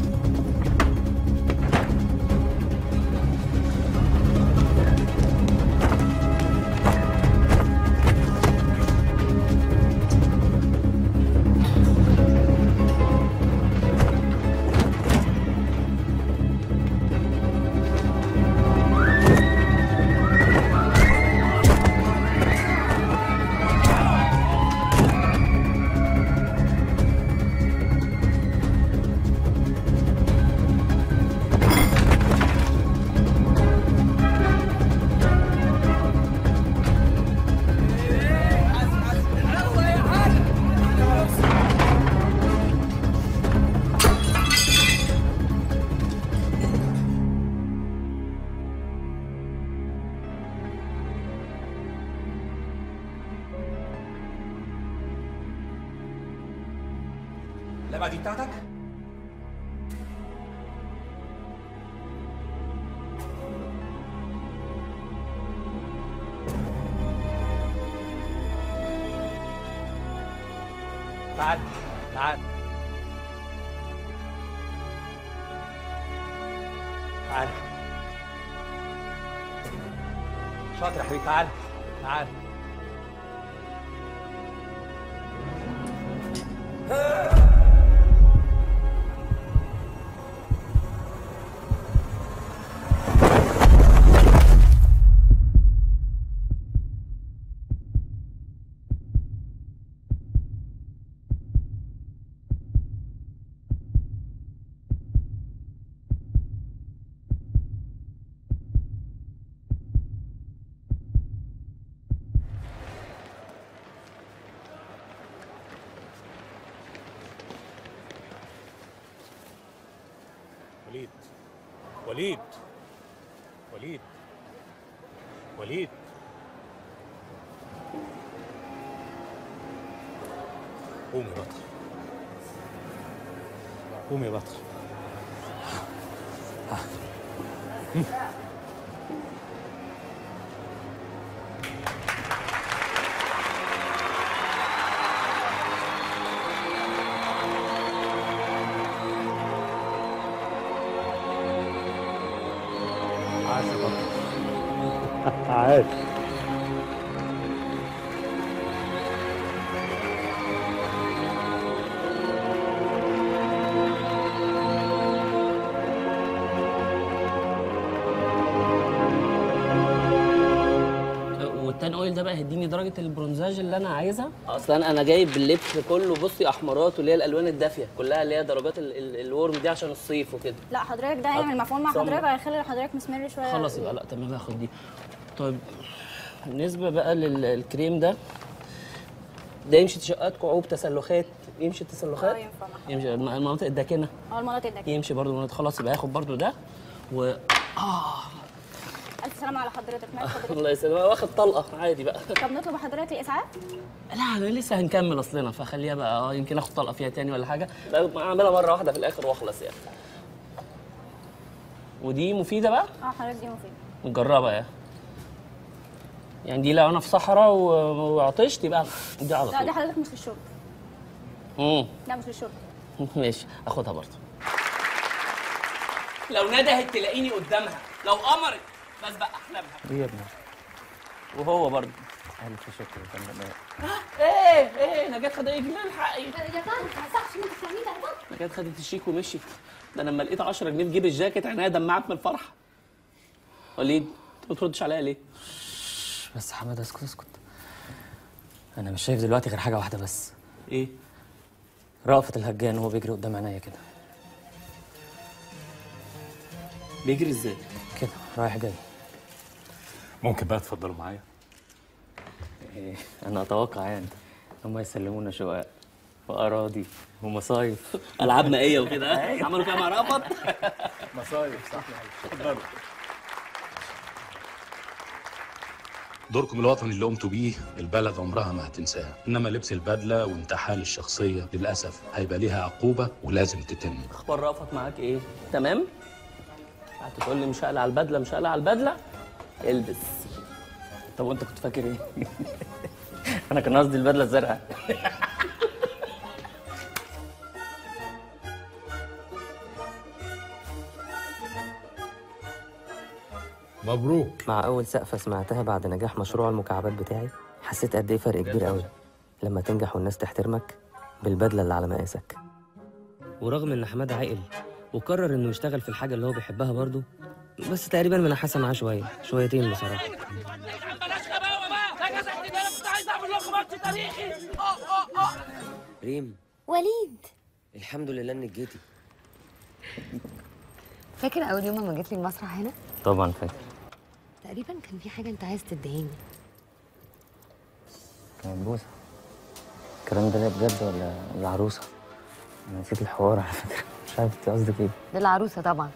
اللعبة دي بتاعتك؟ تعال تعال تعال شاطر يا حبيبي. تعال تعال وليد وليد وليد وليد قوم يا بطل قوم يا بطل. عاش. والتان اويل ده بقى هيديني درجه البرونزاج اللي انا عايزها. اصلا انا جايب باللبس كله بصي احمرات واللي هي الالوان الدافيه كلها اللي هي درجات ال- ال- الورم دي عشان الصيف وكده. لا حضرتك ده هيعمل مفعول مع سمر. حضرتك وهيخلي حضرتك مسمر شويه. خلاص يبقى لا تمام هاخد دي. طيب بالنسبه بقى للكريم ده ده يمشي تشقات كعوب تسلخات. يمشي تسلخات؟ اه ينفع معاك. يمشي الم- المناطق الداكنه. اه المناطق الداكنه يمشي برضه المناطق. خلاص يبقى هاخد برضه ده و اه الف سلامه على حضرتك. مالك حضرتك؟ الله يسلمك. واخد طلقه عادي بقى. طب نطلب حضرتك الاسعاف؟ لا انا لسه هنكمل اصلنا فخليها بقى اه يمكن اخد طلقه فيها تاني ولا حاجه. اعملها مره واحده في الاخر واخلص يعني. ودي مفيده بقى؟ اه حضرتك دي مفيده. مجربه يعني. يعني دي لو انا في صحراء و- وعطشت يبقى دي على لا طول. دي حضرتك مش للشرب. امم لا مش للشرب. ماشي اخدها برضه. لو ندهت تلاقيني قدامها، لو قمرت بسبق احلامها. ايه يا ابني؟ وهو برضه. الف شكر يا فندم. ايه ايه نجاة خدت جنيه الحقي. يا طارق ما صحش انت فاهمين ده. نجاة خدت الشيك ومشيت. ده انا لما لقيت عشرة جنيه في جيب الجاكيت عينيا دمعت من الفرحه. وليد انت ما بتردش عليا ليه؟ بس يا حماده اسكت اسكت. انا مش شايف دلوقتي غير حاجه واحده بس. ايه؟ رأفت الهجان وهو بيجري قدام عينيا كده. بيجري ازاي؟ كده رايح جاي. ممكن بقى تفضلوا معايا؟ إيه، انا اتوقع يعني هم يسلمونا شقق واراضي ومصايف العاب مائيه وكده. عملوا كده مع رأفت. مصايف صح. اتفضلوا. دوركم الوطني اللي قمتوا بيه البلد عمرها ما هتنساه، انما لبس البدله وانتحال الشخصيه للاسف هيبقى ليها عقوبه ولازم تتم. اخبار رأفت معاك ايه؟ تمام؟ قعدت تقول لي مش هقلع على البدله مش هقلع على البدله. البس. طب وانت كنت فاكر ايه؟ انا كان قصدي البدله الزرقاء. مبروك. مع اول سقفه سمعتها بعد نجاح مشروع المكعبات بتاعي حسيت قد ايه فرق كبير قوي لما تنجح والناس تحترمك بالبدله اللي على مقاسك. ورغم ان حماده عقل وقرر انه يشتغل في الحاجه اللي هو بيحبها برضه، بس تقريبا منحاسه معاه شويه شويتين بصراحه. ريم. وليد. الحمد لله انك جيتي. فاكر اول يوم ما جيت لي المسرح هنا؟ طبعا فاكر. تقريبا كان في حاجه انت عايز تدهيني. كانت بوسه. الكلام ده بجد ولا العروسه؟ انا نسيت الحوار على فكره، مش عارف انت قصدك ايه. ده العروسه طبعا.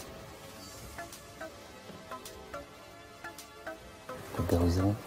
تتجوزيني؟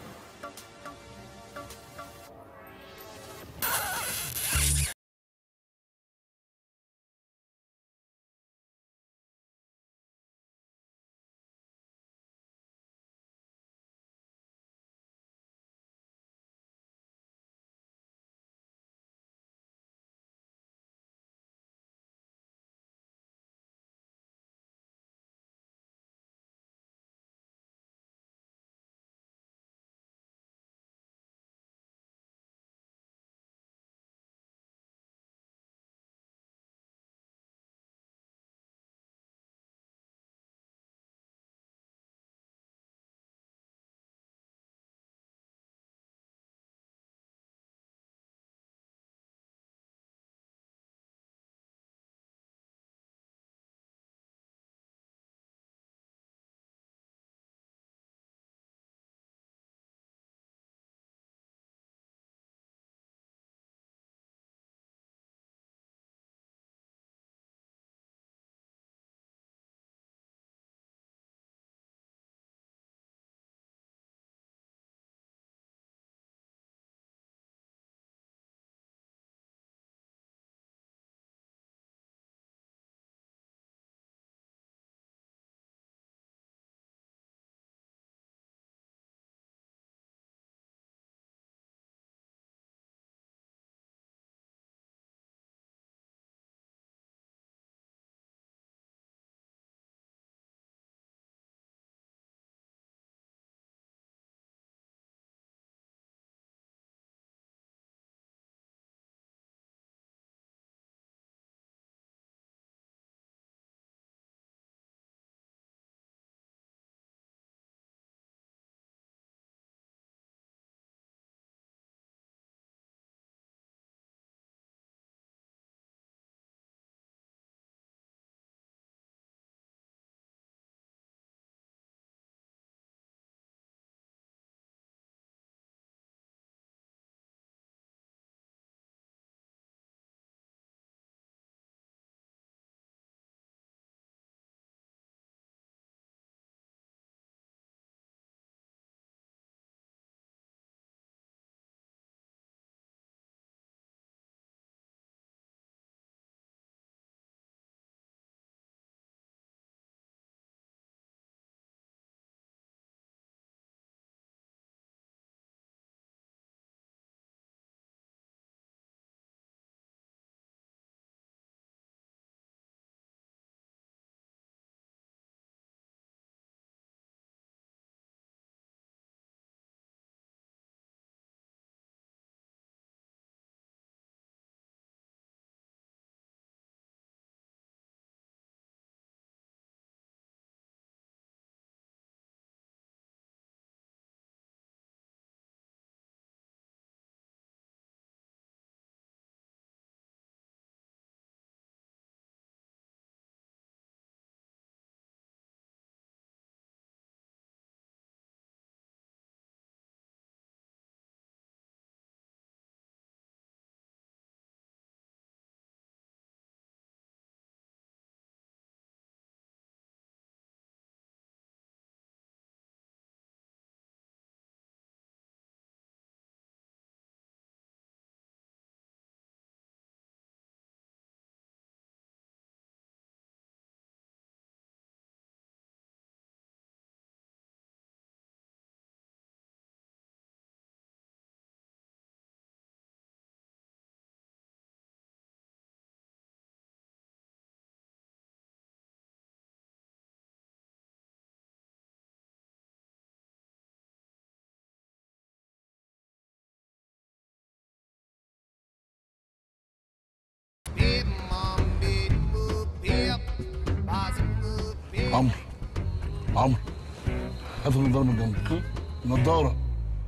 عمرو عمرو هات النضاره من جنبك. نضاره.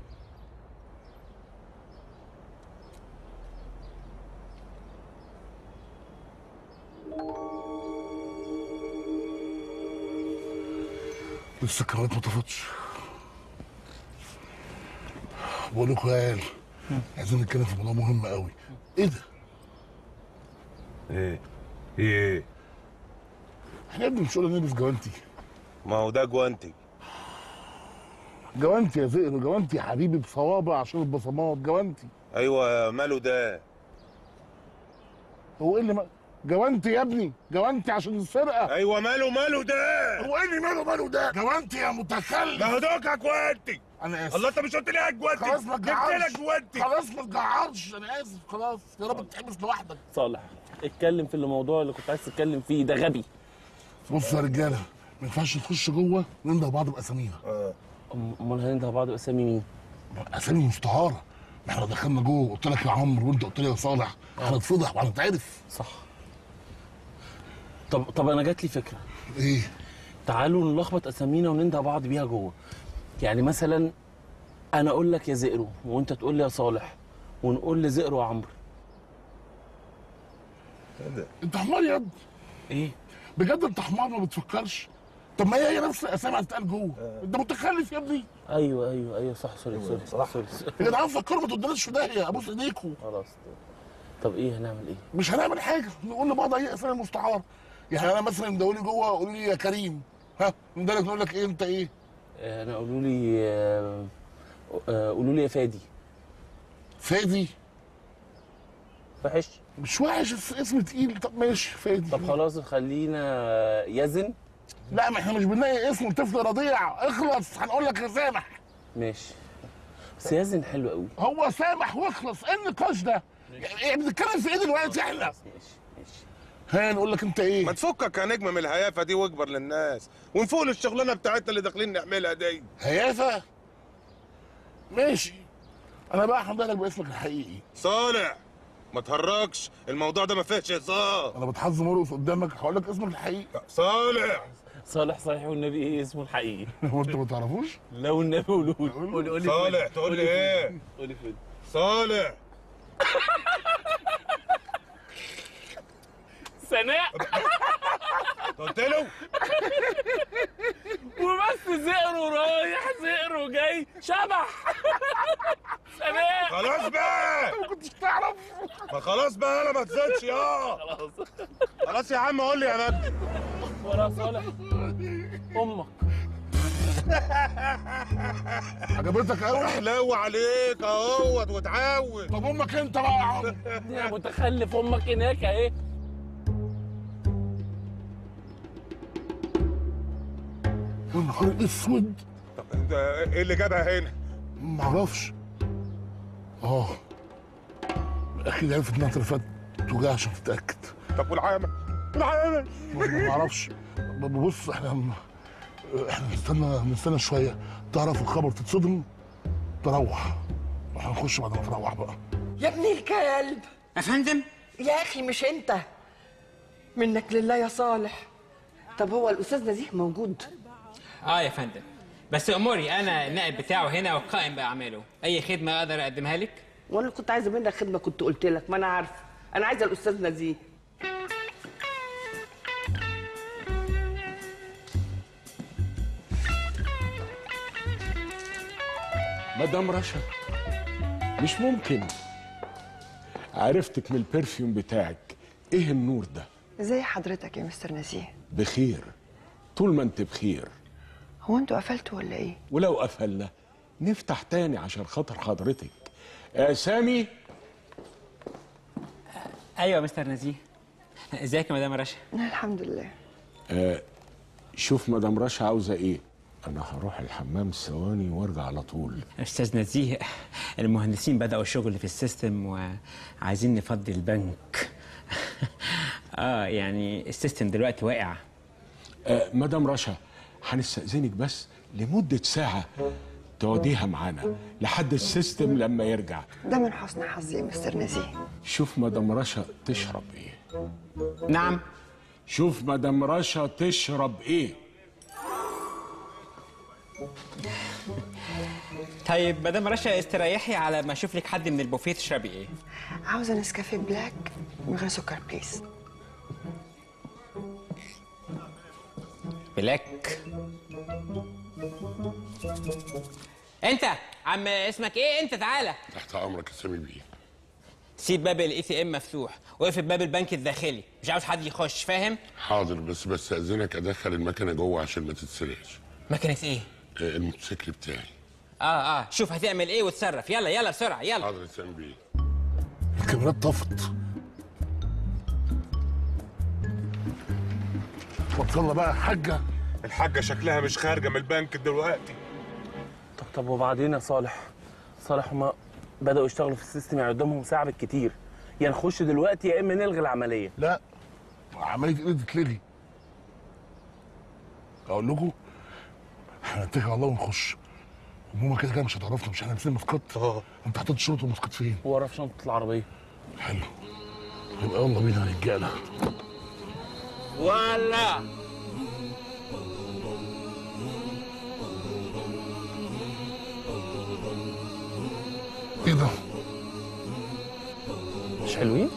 لسه الكاميرات ما طفتش. بقول لكم يا عيال عايزين نتكلم في موضوع مهم قوي. ايه ده؟ ايه؟ ايه؟ احنا يا ابني مش قلنا نلبس جوانتي؟ ما هو ده جوانتي. جوانتي يا زئر، جوانتي يا حبيبي بصوابع عشان البصمات، جوانتي. ايوه ماله ده؟ هو ايه اللي ما... جوانتي يا ابني، جوانتي عشان السرقه. ايوه ماله ماله ده؟ هو ايه اللي ماله ماله ده؟ جوانتي يا متخلف. ما هو دوكك جوانتي. انا اسف. الله انت مش قلت لي هات جوانتي؟ خلاص ما تجعرش. جبت لك جوانتي. خلاص ما تجعرش، انا اسف خلاص، يا رب تتحبس لوحدك. صالح اتكلم في الموضوع اللي كنت عايز تتكلم فيه، ده غبي. بص يا رجاله، ما ينفعش نخش جوه وننده بعض باسامينا. اه امال هننده بعض باسامي مين؟ اسامي مستعاره. ما احنا لو دخلنا جوه قلت لك يا عمرو وانت قلت لي يا صالح هنتفضح وهنتعرف. صح. طب طب انا جات لي فكره. ايه؟ تعالوا نلخبط اسامينا وننده بعض بيها جوه. يعني مثلا انا اقول لك يا زئرو وانت تقول لي يا صالح، ونقول لزئرو وعمرو. ايه ده؟ انت حمار يا ابني. ايه؟ بجد انت حمار ما بتفكرش؟ طب ما هي هي نفس الاسامي هتتقال جوه. آه. انت متخلف يا ابني. ايوه ايوه ايوه صح. سوري سوري صح سوري. يا جدعان فكروا ما تودناش في داهيه، ابوس ايديكم. خلاص. طب ايه هنعمل ايه؟ مش هنعمل حاجه، نقول لبعض اي اسامي مستعاره. يعني انا مثلا مدولي جوه قولوا لي يا كريم، ها ندلك نقول لك ايه انت ايه؟ انا قولوا لي آه، آه، قولوا لي يا فادي. فادي؟ وحش؟ مش وحش بس اسم تقيل. طب ماشي فادي. طب خلاص خلينا يزن. لا ما احنا مش بنلاقي اسم طفل رضيع، اخلص هنقول لك يا سامح. ماشي. بس يزن حلو قوي. هو سامح واخلص، ايه النقاش ده؟ يعني بنتكلم في ايه دلوقتي احنا؟ ماشي ماشي. ها نقول لك انت ايه؟ ما تفكك يا نجم من الهيافه دي واكبر للناس ونفوق للشغلانه بتاعتنا اللي داخلين نعملها دي. هيافه؟ ماشي. انا بقى هندلك باسمك الحقيقي. صالح ما تهرجش، الموضوع ده ما فيهش هزار. انا بتحظ مرقص قدامك هقول لك اسمك الحقيقي. صالح. صالح صحيح والنبي ايه اسمه الحقيقي؟ هو انت ما تعرفوش؟ لا والنبي قولوا لي. قولي صالح تقول لي ايه؟ قولي فين؟ صالح. سناء. قلت له وبس زئرو رايح زئرو جاي شبح. سناء. خلاص بقى. ما كنتش تعرف. ما خلاص بقى انا ما تزيدش يا خلاص. خلاص يا عم قول لي يا مجدي. ولا صالح امك. عجبتك قوي؟ احلو عليك اهوت وتعود. طب امك انت بقى يا عم. يا متخلف امك هناك اهي. يا نهار اسود. طب انت ايه اللي جابها هنا؟ معرفش. اه اكيد عرفت انها تلفت توجع عشان تتاكد. طب والعامل؟ العامل ما اعرفش. بص احنا احنا نستنى نستنى شويه تعرف الخبر تتصدم تروح. احنا نخش بعد ما تروح بقى. يا ابن الكلب. يا فندم؟ يا اخي مش انت. منك لله يا صالح. طب هو الاستاذ نزيه موجود؟ اه يا فندم، بس اموري انا النائب بتاعه هنا والقائم باعماله. اي خدمه اقدر اقدمها لك؟ وانا كنت عايزه منك خدمه كنت قلت لك، ما انا عارفه. انا عايزه الاستاذ نزيه. مدام رشا مش ممكن. عرفتك من البرفيوم بتاعك. ايه النور ده؟ ازاي حضرتك يا مستر نزيه؟ بخير طول ما انت بخير. هو انتوا قفلتوا ولا ايه؟ ولو قفلنا نفتح تاني عشان خاطر حضرتك. آه سامي. ايوه مستر نزيه. ازيك يا مدام رشا؟ الحمد لله. آه شوف مدام رشا عاوزه ايه. انا هروح الحمام ثواني وارجع على طول. استاذ نزيه المهندسين بداوا الشغل في السيستم وعايزين نفضي البنك. اه يعني السيستم دلوقتي واقع. آه مدام رشا هنستأذنك بس لمدة ساعة تقعديها معانا لحد السيستم لما يرجع. ده من حسن حظي يا مستر نزيه. شوف مدام رشا تشرب ايه. نعم. شوف مدام رشا تشرب ايه. طيب مدام رشا استريحي على ما اشوف لك حد من البوفيه تشربي ايه؟ عاوزه نسكافيه بلاك من غير سكر بليز. بلاك. انت عم اسمك ايه؟ انت تعالى. تحت امرك يا سامي بيه. سيب باب الاي تي ام مفتوح واقفل باب البنك الداخلي، مش عاوز حد يخش، فاهم؟ حاضر، بس بستأذنك ادخل المكنه جوه عشان ما تتسرقش. مكنه ايه؟ آه الموتوسيكل بتاعي. اه اه شوف هتعمل ايه وتصرف. يلا يلا بسرعه يلا. حاضر يا سامي بيه. الكاميرات طفت. بطلنا بقى الحاجه. الحاجه شكلها مش خارجه من البنك دلوقتي. طب طب وبعدين يا صالح؟ صالح هما بدأوا يشتغلوا في السيستم يعني قدامهم ساعة بالكتير، يا نخش دلوقتي يا إما نلغي العملية. لا، عملية إيه تتلغي؟ أقول لكم إحنا نتكل على الله ونخش. وماما كده كده مش هتعرفنا، مش هنلبسين مسكات. اه أنت حطيت الشنطة والمسكات فين؟ ورا في شنطة العربية. حلو. يبقى يلا بينا يا رجالة. ولا ايه ده؟ مش حلوين؟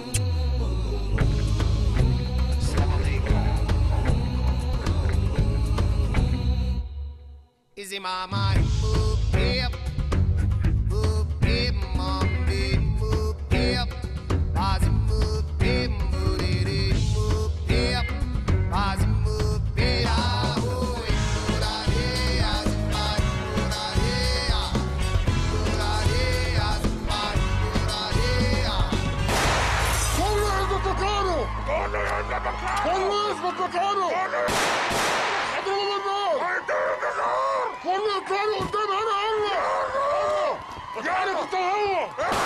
Easy mama, move hip, move hip, mom, big move hip, Ozzy move hip, move it, move hip, Ozzy move hip, ah, oh, move that hey, Ozzy body, move that hey, ah, move that hey, Ozzy body, move that hey, ah. كله يثبت مكانه. كله يثبت مكانه. كله يثبت مكانه. حضروا النار. كله يطلعوا قدام هنا يلا. يعني كنت هو.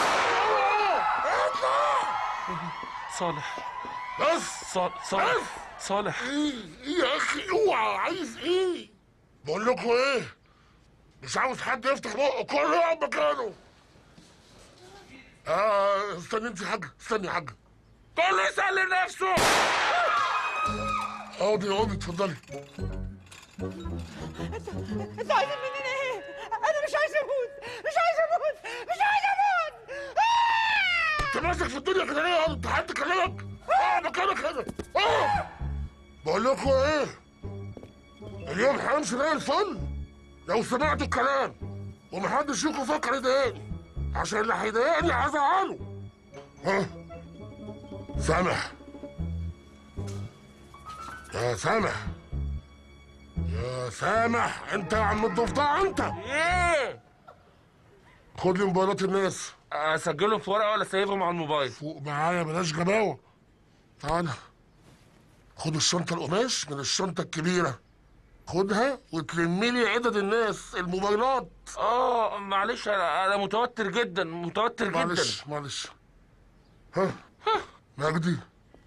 اطلع. صالح. بس. صالح. صالح. ايه ايه يا اخي اوعى، عايز ايه؟ بقول لكم ايه؟ مش عاوز حد يفتح بقه، كله يقعد مكانه. اه استني انت يا حاجه، استني يا حاجه. كله يسلم نفسه. اقعدي اقعدي اتفضلي. انتوا عايزين مننا ايه؟ انا مش عايز اموت، مش عايز اموت، مش عايز اموت. انت ماسك في الدنيا كده ليه؟ انت حد كلمك؟ اه مكانك هنا. اه بقول لكم ايه؟ اليوم هيمشي زي الفل لو سمعتوا الكلام ومحدش فيكم فكر يضايقني، عشان اللي هيضايقني هزعله. ها؟ سامح يا سامح يا سامح، انت يا عم الضفدع انت. ايه؟ خد لي موبايلات الناس. اسجلهم في ورقه ولا سايبهم على الموبايل؟ فوق معايا بلاش غباوه. تعالى خد الشنطه القماش من الشنطه الكبيره، خدها وتلمي لي عدد الناس الموبايلات. اه معلش انا انا متوتر جدا، متوتر جدا. معلش معلش. ها ها مجدي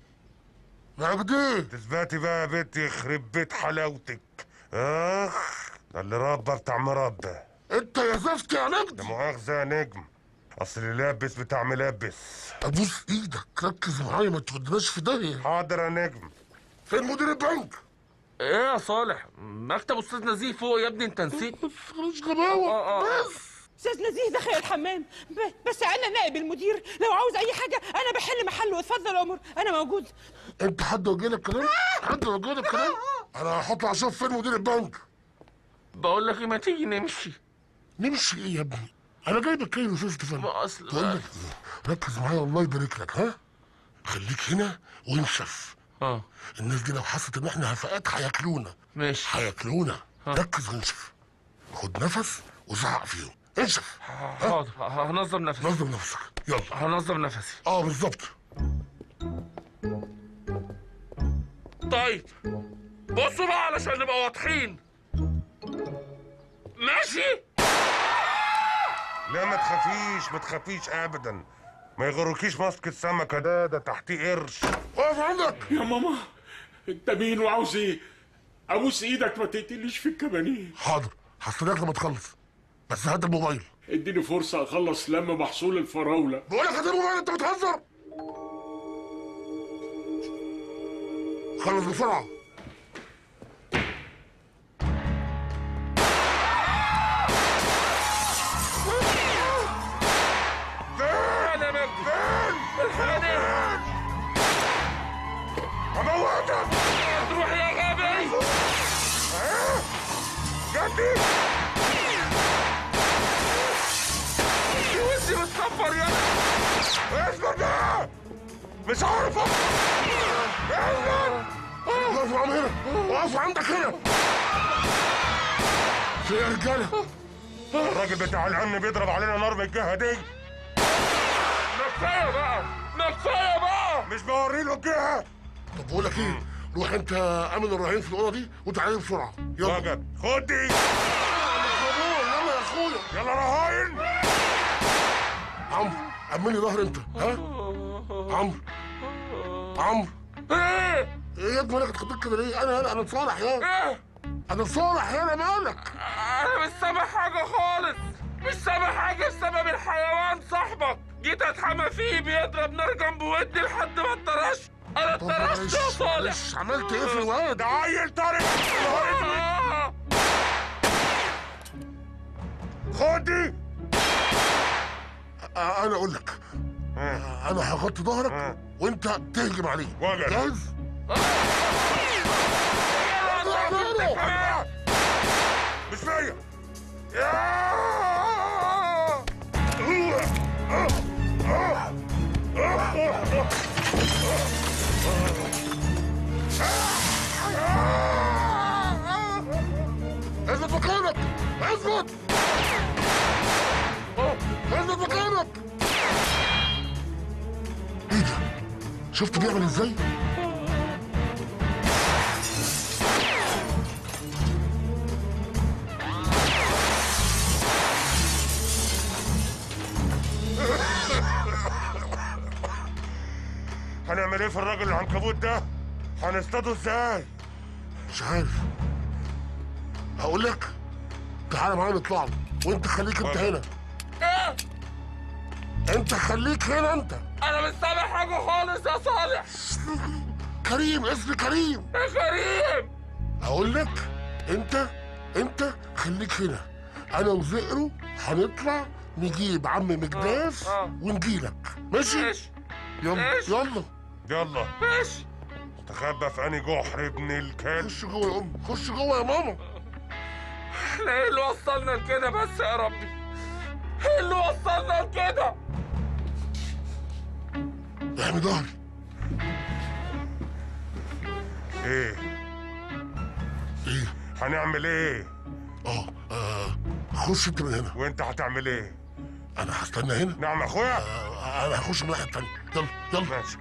مجدي تثبتي بقى يا بنتي، يخرب بيت حلاوتك. اخ ده اللي ربى بتاع مربى. انت يا زفت يا نجم. لا مؤاخذة يا نجم، اصل اللي لابس بتاع ملبس. ابوس ايدك ركز معايا ما تودناش في داهيه. حاضر يا نجم. فين مدير البنك؟ ايه يا صالح؟ مكتب استاذ نزيه فوق يا ابني، انت نسيت؟ مش غباوه. آه آه. بس استاذ نزيه دخل الحمام، بس انا نائب المدير، لو عاوز اي حاجه انا بحل محله. اتفضل يا عمر، انا موجود. انت حد وجه لك كلام؟ حد وجه لك كلام؟ انا هطلع اشوف فين مدير البنك. بقول لك ايه، ما تيجي نمشي. نمشي ايه يا ابني؟ انا جايبك كاين وشفت فين؟ ما اصل بقول لك ركز معايا الله يبارك لك. ها؟ خليك هنا وانشف. اه الناس دي لو حست ان احنا هفاءات هياكلونا. ماشي هياكلونا. ركز وانشف. خد نفس وزعق فيهم. انشف. حاضر هنظم نفسي. نظم نفسك يلا. هنظم نفسي. اه بالظبط. طيب بصوا بقى علشان نبقى واضحين. ماشي؟ لا ما تخافيش ما تخافيش ابدا، ما يغركيش مسكة سمكة، ده ده تحتيه قرش. اقف عندك يا ماما. انت مين وعاوز ايه؟ ابوس ايدك ما تقتليش في الكبانيه. حاضر هستناك لما تخلص، بس هات الموبايل. اديني فرصه اخلص لم محصول الفراوله. بقول لك هات الموبايل، انت بتهزر. خلص بسرعه. خدي وشي متصفر يا اسكت بقى مش عارف اسكت اقف عم هنا اقف عندك هنا في يا رجاله الراجل بتاع الامن بيضرب علينا نار من الجهه دي نفسيه بقى نفسيه بقى مش بوري له الجهه طب بقول لك ايه روح انت امن الرهين في الاوضه دي وتعالى بسرعه يلا وجد خد دي يلا يا اخويا يلا رهاين عمرو امن لي ظهر انت ها عمرو عمرو ايه ايه يا ابني مالك اتخضيت كده ليه؟ انا انا انا صالح يا ايه؟ انا صالح يا انا مالك؟ انا مش سامع حاجه خالص مش سامع حاجه بسبب الحيوان صاحبك جيت اتحمى فيه بيضرب نار جنب ودني لحد ما اتطرشت انا اتطرشت يا صالح مش عملت ايه في الواد؟ ده عيل طارق خد دي انا اقول لك انا هغطي ظهرك وانت تهجم عليه جاهز؟ مش فيا اثبت مكانك اثبت اثبت مكانك ايه ده؟ شفت بيعمل ازاي؟ هنعمل ايه في الراجل العنكبوت ده؟ هنصطاده ازاي؟ مش عارف هقول لك تعالى معايا نطلع له وانت خليك انت هنا ايه؟ انت خليك هنا انت انا مش سامع حاجه خالص يا صالح كريم اسمي كريم يا كريم هقول لك انت انت خليك هنا انا وزئرو هنطلع نجيب عم مجداف ونجيلك ماشي؟ ماشي يلا ماشي. يلا يلا ماشي تخبى في اني جحر ابن الكلب خش جوه يا ام خش جوه يا ماما احنا ايه اللي وصلنا لكده بس يا ربي ايه اللي وصلنا لكده احمي ظهري ايه ايه هنعمل ايه اه اه خش انت من هنا وانت هتعمل ايه انا هستنى هنا نعم يا اخويا آه انا هخش من الناحيه التانيه يلا يلا ماشي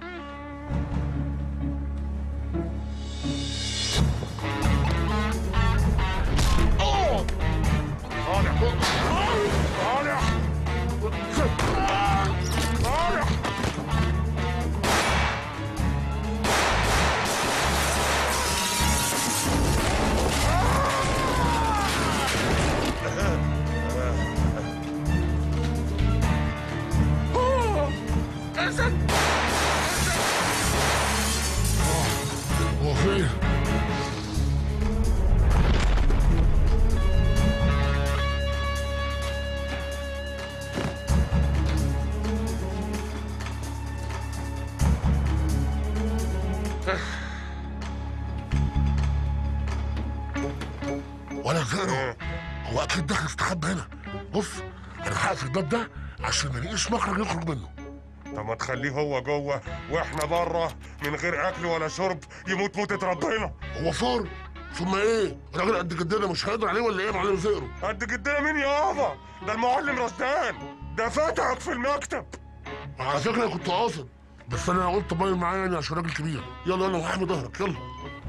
اوه صالح صالح صالح اسد هو فين؟ ولا زئرو هو اكيد داخل استخبى هنا بص انا هقفل الباب ده عشان ما نلاقيش مخرج يخرج منه طب ما تخليه هو جوه واحنا بره من غير اكل ولا شرب يموت موتة ربنا هو فار ثم ايه راجل قد جدنا مش هيقدر عليه ولا ايه يا معلم زئرو قد جدنا مين يابا ده المعلم رشدان ده فتحك في المكتب على فكره انا كنت قاصد بس انا قلت باين معايا يعني عشان راجل كبير يلا يلا وحمي ظهرك يلا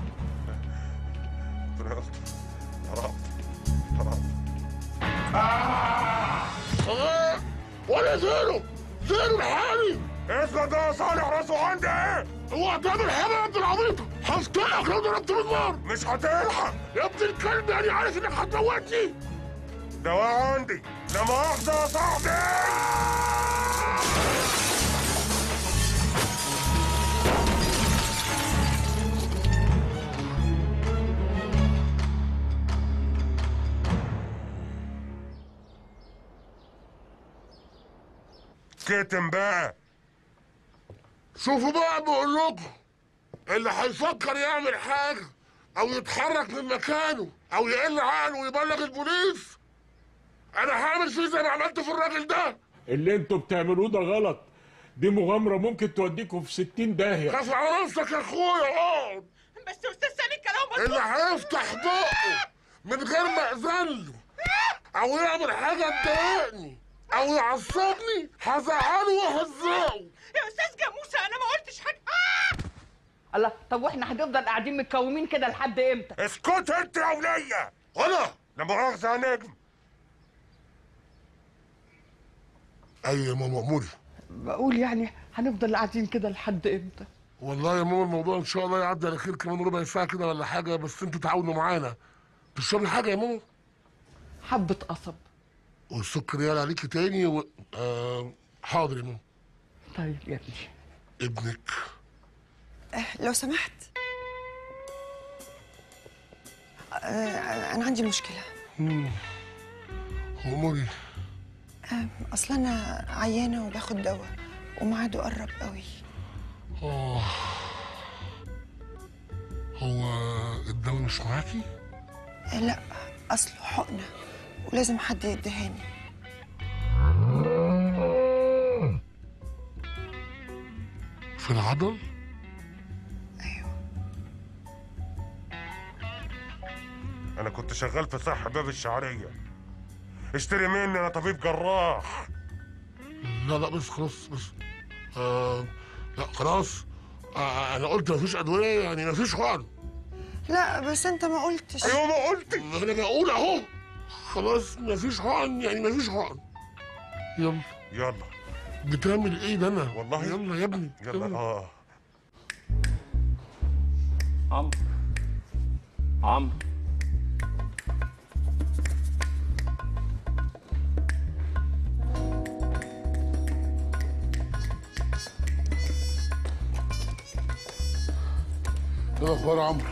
ربنا يستر يا رب يا رب آه. ولا زيرو زيرو الحالي اثبت يا صالح راسه عندي ايه اوعى تعمل حاجه يا ابن العبيطه هفتحك لو ضربت بالنار مش هتلحق يا ابن الكلب يعني عارف انك هتموتني دواء عندي لا مؤاخذه يا صاحبي كتم بقى شوفوا بقى بقول لكم اللي هيفكر يعمل حاجه او يتحرك من مكانه او يقل عقله ويبلغ البوليس انا هعمل فيه زي ما عملت في الراجل ده. اللي انتوا بتعملوه ده غلط، دي مغامره ممكن توديكم في ستين داهيه. خاف على نفسك يا اخويا اقعد. بس استاذ سامي الكلام مظبوط. اللي هيفتح بقه من غير ما اذن له او يعمل حاجه تضايقني او يعصبني هزعله وهزقه. يا استاذ جاموسه انا ما قلتش حاجه. آه! الله، طب واحنا هنفضل قاعدين متكومين كده لحد امتى؟ اسكت انت يا وليه. انا لا مؤاخذه يا نجم. ايوه يا ماما اموري. بقول يعني هنفضل قاعدين كده لحد امتى؟ والله يا ماما الموضوع ان شاء الله يعدي على خير، كمان ربع ساعه كده ولا حاجه، بس انتوا تعاونوا معانا. تشربي حاجه يا ماما؟ حبه قصب. والسكر يعلى عليكي تاني و... آه... حاضر يا ماما. طيب يا ابني. ابنك أه لو سمحت، أه انا عندي مشكله. امم اموري. أه اصل انا عيانه وباخد دواء وميعاده قرب قوي. اه هو الدواء مش معاكي؟ أه لا، اصله حقنه ولازم حد يدهاني. في العضل؟ انا كنت شغال في صح باب الشعريه. اشتري مني، انا طبيب جراح. لا لا بس خلاص بس آه لا خلاص. آه انا قلت مفيش ادويه، يعني مفيش حقن. لا بس انت ما قلتش. ايوه ما قلت، انا بقول اهو. خلاص مفيش حقن، يعني مفيش حقن. يلا يلا. بتعمل ايه ده انا؟ والله يلا يا ابني يلا. يلا. اه عمرو عمرو ايه الاخبار يا عمرو؟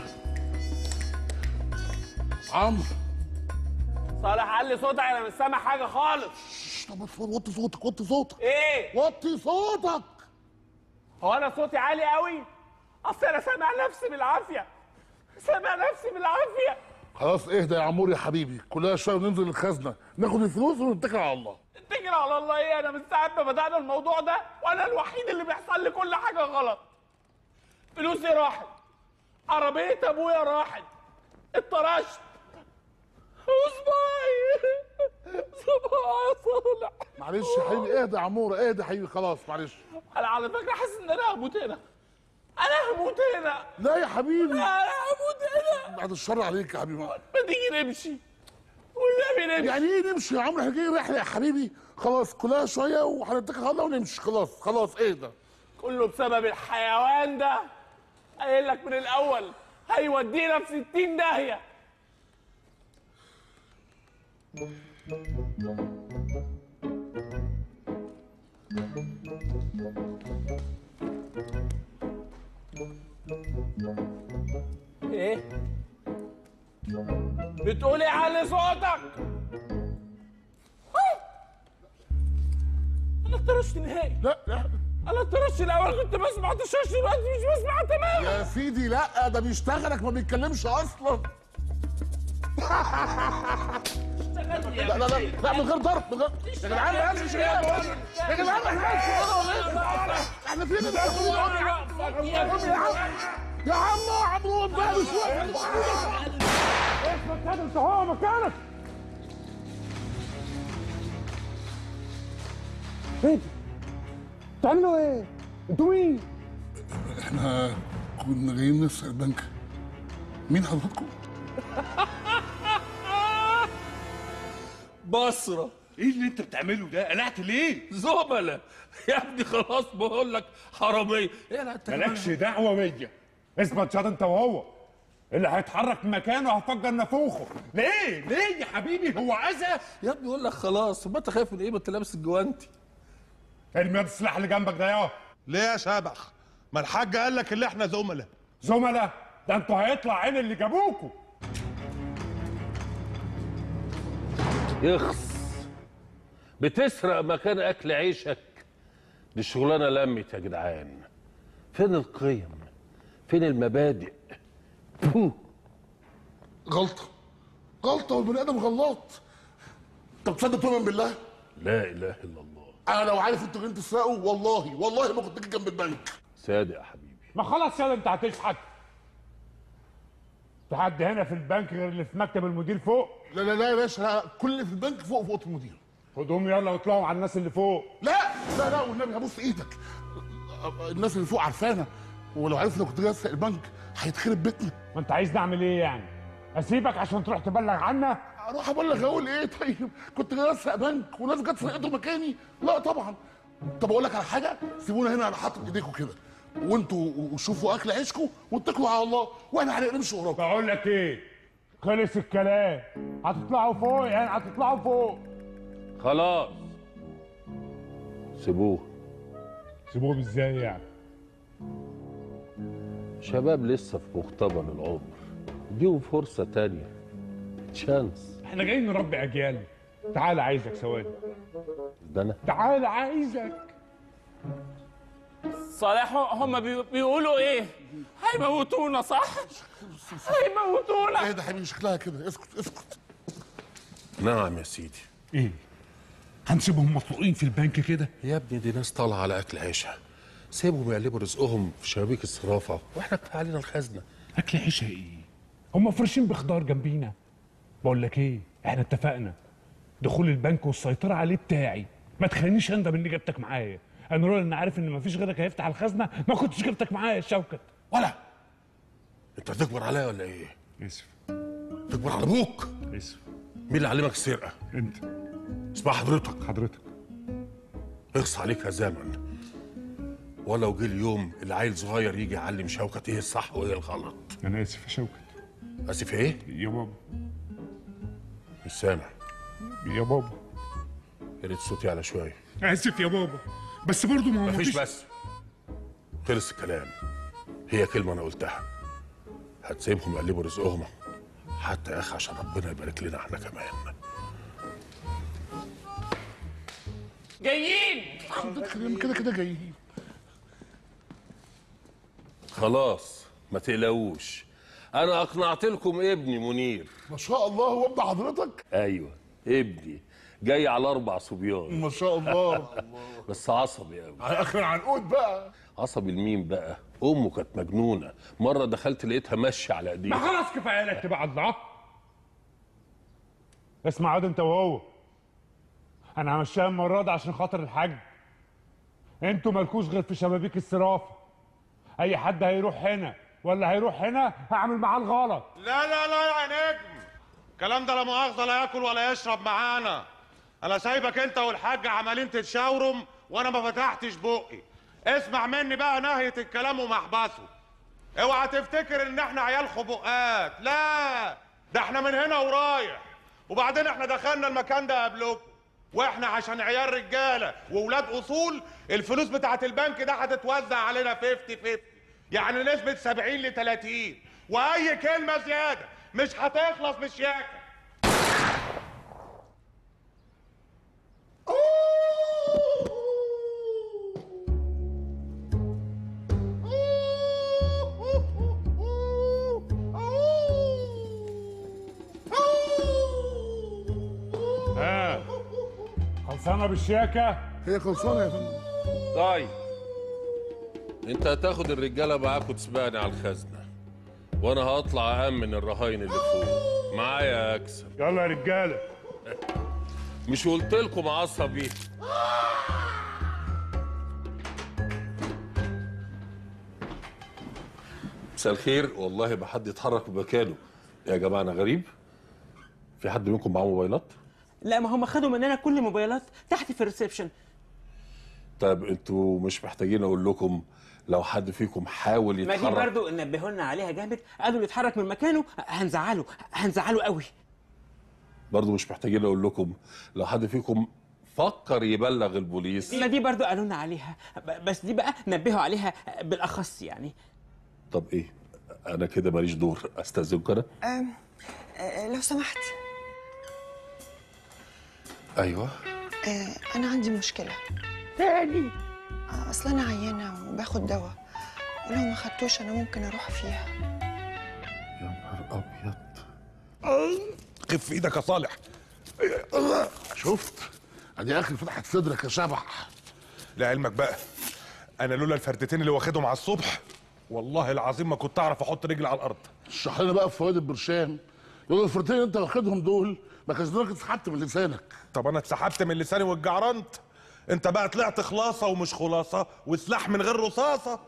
عمرو صالح علي صوتك، انا مش سامع حاجه خالص. طب وطي صوتك وطي صوتك. ايه؟ وطي صوتك. هو انا صوتي عالي قوي؟ اصل انا سامع نفسي بالعافيه، سامع نفسي بالعافيه. خلاص اهدى يا عمور يا حبيبي، كلها شويه وننزل الخزنه ناخد الفلوس ونتكل على الله. اتكل على الله ايه؟ انا من ساعه ما بدانا الموضوع ده وانا الوحيد اللي بيحصل لي كل حاجه غلط. فلوسي راحت، عربيه ابويا راحت، اتطرشت، وصباعي صباعي صالح. معلش يا حبيبي اهدى يا عموره، اهدى يا حبيبي خلاص معلش. انا على فكره حاسس ان انا هموت هنا. انا هموت هنا. لا يا حبيبي انا هموت هنا. بعد الشر عليك يا حبيبي. ما تيجي نمشي والنبي نمشي. يعني ايه نمشي يا عمرو؟ احنا جايين رحله يا حبيبي. خلاص كلها شويه وهنتكل على الله ونمشي. خلاص خلاص اهدى. كله بسبب الحيوان ده. قايل لك من الاول هيودينا في ستين داهيه. ايه؟ بتقولي علي صوتك؟ انا اتطرشت نهائي. لا لا انا اتطرشت الاول، كنت بسمع تشاش، دلوقتي مش بسمع تماما. يا سيدي لا، ده بيشتغلك ما بيتكلمش اصلا. لا لا لا لا من غير ضرب، من غير يا جدعان ما يمشيش يا جدعان احنا فين يا عم عمرو بقى شويه. اسمك هذا انت هو مكانك. ايه بتعملوا ايه؟ انتوا مين؟ احنا كنا جايين نسرق البنك. مين حضراتكم؟ بصرة، ايه اللي انت بتعمله ده؟ قلعت ليه؟ زملاء يا ابني خلاص بقول لك حرامية. ايه لا انت مالكش دعوة بيا. اثبت شاط انت وهو. اللي هيتحرك مكانه هفجر نافوخه. ليه؟ ليه يا حبيبي؟ هو اذى؟ يا ابني يقول لك خلاص، ما انت خايف من ايه؟ ما انت لابس الجوانتي. ارمي السلاح اللي جنبك ده ياه. ليه يا شبح؟ ما الحاج قال لك اللي احنا زملاء. زملاء؟ ده انتوا هيطلع عين اللي جابوكوا. يخص بتسرق مكان اكل عيشك. دي شغلانه لمت يا جدعان. فين القيم؟ فين المبادئ؟ غلطه غلطه والبني ادم غلط. طب تصدق تؤمن بالله؟ لا اله الا الله. انا لو عارف انتوا جايين تسرقوا والله والله ما كنت جيت جنب البنك. صادق يا حبيبي. ما خلاص يلا انت هتشحت. في حد هنا في البنك غير اللي في مكتب المدير فوق؟ لا لا لا يا باشا، لا كل اللي في البنك فوق في اوضه المدير. خدهم يلا واطلعوا على الناس اللي فوق. لا لا لا والنبي هبوس ايدك. الناس اللي فوق عارفانا، ولو عرفنا كنت جاي اسرق البنك هيتخرب بيتنا. ما انت عايز نعمل ايه يعني؟ اسيبك عشان تروح تبلغ عنا؟ اروح ابلغ اقول ايه؟ طيب كنت جاي اسرق بنك وناس جت سرقته مكاني؟ لا طبعا. طب اقول لك على حاجه، سيبونا هنا على حاطط ايديكم كده وانتوا وشوفوا اكل عيشكم واتكلوا على الله واحنا هنمشي وراكم. بقول لك ايه؟ خلص الكلام، هتطلعوا فوق يعني هتطلعوا فوق. خلاص سيبوه. سيبوهم ازاي يعني؟ شباب لسه في مقتبل العمر، اديهم فرصة تانية، تشانس. احنا جايين نربي اجيال. تعال عايزك ثواني. ده انا؟ تعال عايزك. صالح هم بي... بيقولوا ايه؟ هيموتونا صح؟ هيموتونا. ايه ده حبيبي شكلها كده، اسكت اسكت. نعم يا سيدي. ايه؟ هنسيبهم مطلوقين في البنك كده؟ يا ابني دي ناس طالعة على أكل عيشها، سيبهم يقلبوا رزقهم في شبابيك الصرافة واحنا كفاية علينا الخزنة. أكل عيشها إيه؟ هم فرشين بخضار جنبينا. بقول لك إيه؟ إحنا اتفقنا دخول البنك والسيطرة عليه بتاعي، ما تخلينيش أندم إني جبتك معايا. أنا لولا إني عارف إن مفيش غيرك هيفتح الخزنة ما كنتش جبتك معايا يا شوكت. ولا أنت هتكبر عليا ولا إيه؟ آسف. تكبر على أبوك؟ آسف. مين اللي علمك السرقة؟ أنت. اسمع حضرتك. حضرتك. اخص عليك يا زمن. ولو جه اليوم اللي عيل صغير يجي يعلم شوكت ايه الصح وايه الغلط. انا اسف يا شوكت. اسف ايه؟ يا بابا. مش سامع. يا بابا. يا ريت صوتي على شويه. اسف يا بابا بس برضه ما هو مفيش بس. خلص الكلام. هي كلمه انا قلتها. هتسيبهم يقلبوا رزقهم حتى يا اخي عشان ربنا يبارك لنا احنا كمان. جايين كده كده جايين. خلاص ما تقلقوش، انا اقنعت لكم ابني منير. ما شاء الله. هو ابن حضرتك؟ ايوه ابني جاي على اربع صبيان. ما شاء الله. بس عصبي قوي. على اخر العنقود بقى. عصبي لمين بقى؟ امه كانت مجنونه، مره دخلت لقيتها ماشيه على ايديها. ما خلاص كفايه لك تبقى الله. اسمع عاد انت وهو، انا همشيها المره دي عشان خاطر الحاج. انتوا مالكوش غير في شبابيك الصرافه. اي حد هيروح هنا ولا هيروح هنا هعمل معاه الغلط. لا لا لا يا نجم، الكلام ده لا مؤاخذه لا ياكل ولا يشرب معانا. انا سايبك انت والحاج عمالين تتشاورم وانا ما فتحتش بقي. اسمع مني بقى نهايه الكلام ومحبسه. اوعى تفتكر ان احنا عيال خبقات، لا ده احنا من هنا ورايح. وبعدين احنا دخلنا المكان ده قبلكم، واحنا عشان عيال رجاله واولاد اصول الفلوس بتاعت البنك ده هتتوزع علينا خمسين خمسين، يعني نسبه سبعين ل ثلاثين، واي كلمه زياده مش هتخلص مش ياكل. ها خلصانه بالشياكه؟ هي خلصانه يا فندم. طيب انت هتاخد الرجاله معاك وتسبقني على الخزنه، وانا هطلع أأمن الرهاين اللي فوق معايا اكسب. يلا يا رجاله. مش قلت لكم عصبي؟ مساء الخير. والله ما حد يتحرك بمكانه يا جماعه، انا غريب. في حد منكم معاه موبايلات؟ لا ما هم خدوا مننا كل الموبايلات تحت في الريسبشن. طيب انتوا مش محتاجين اقول لكم لو حد فيكم حاول يتحرك؟ ما دي برضه نبهوا لنا عليها جامد، قالوا اللي يتحرك من مكانه هنزعله هنزعله قوي. برضه مش محتاجين اقول لكم لو حد فيكم فكر يبلغ البوليس؟ ما دي برضه قالوا لنا عليها، بس دي بقى نبهوا عليها بالاخص يعني. طب ايه، انا كده ماليش دور، استاذنكم انا؟ أم أه لو سمحت. ايوه. أه انا عندي مشكله تاني. أه اصل انا عيانه وباخد دواء، ولو ما خدتوش انا ممكن اروح فيها. يا نهار ابيض. خف ايدك يا صالح. شفت؟ ادي اخر فتحت صدرك يا شبح. لعلمك بقى انا لولا الفردتين اللي واخدهم على الصبح والله العظيم ما كنت اعرف احط رجلي على الارض. اشرح لنا بقى في فوائد البرشام. لولا الفردتين اللي انت واخدهم دول ما كانش دماغك اتسحبت من لسانك. طب انا اتسحبت من لساني واتجعرنت. انت بقى طلعت خلاصه ومش خلاصه وسلاح من غير رصاصه.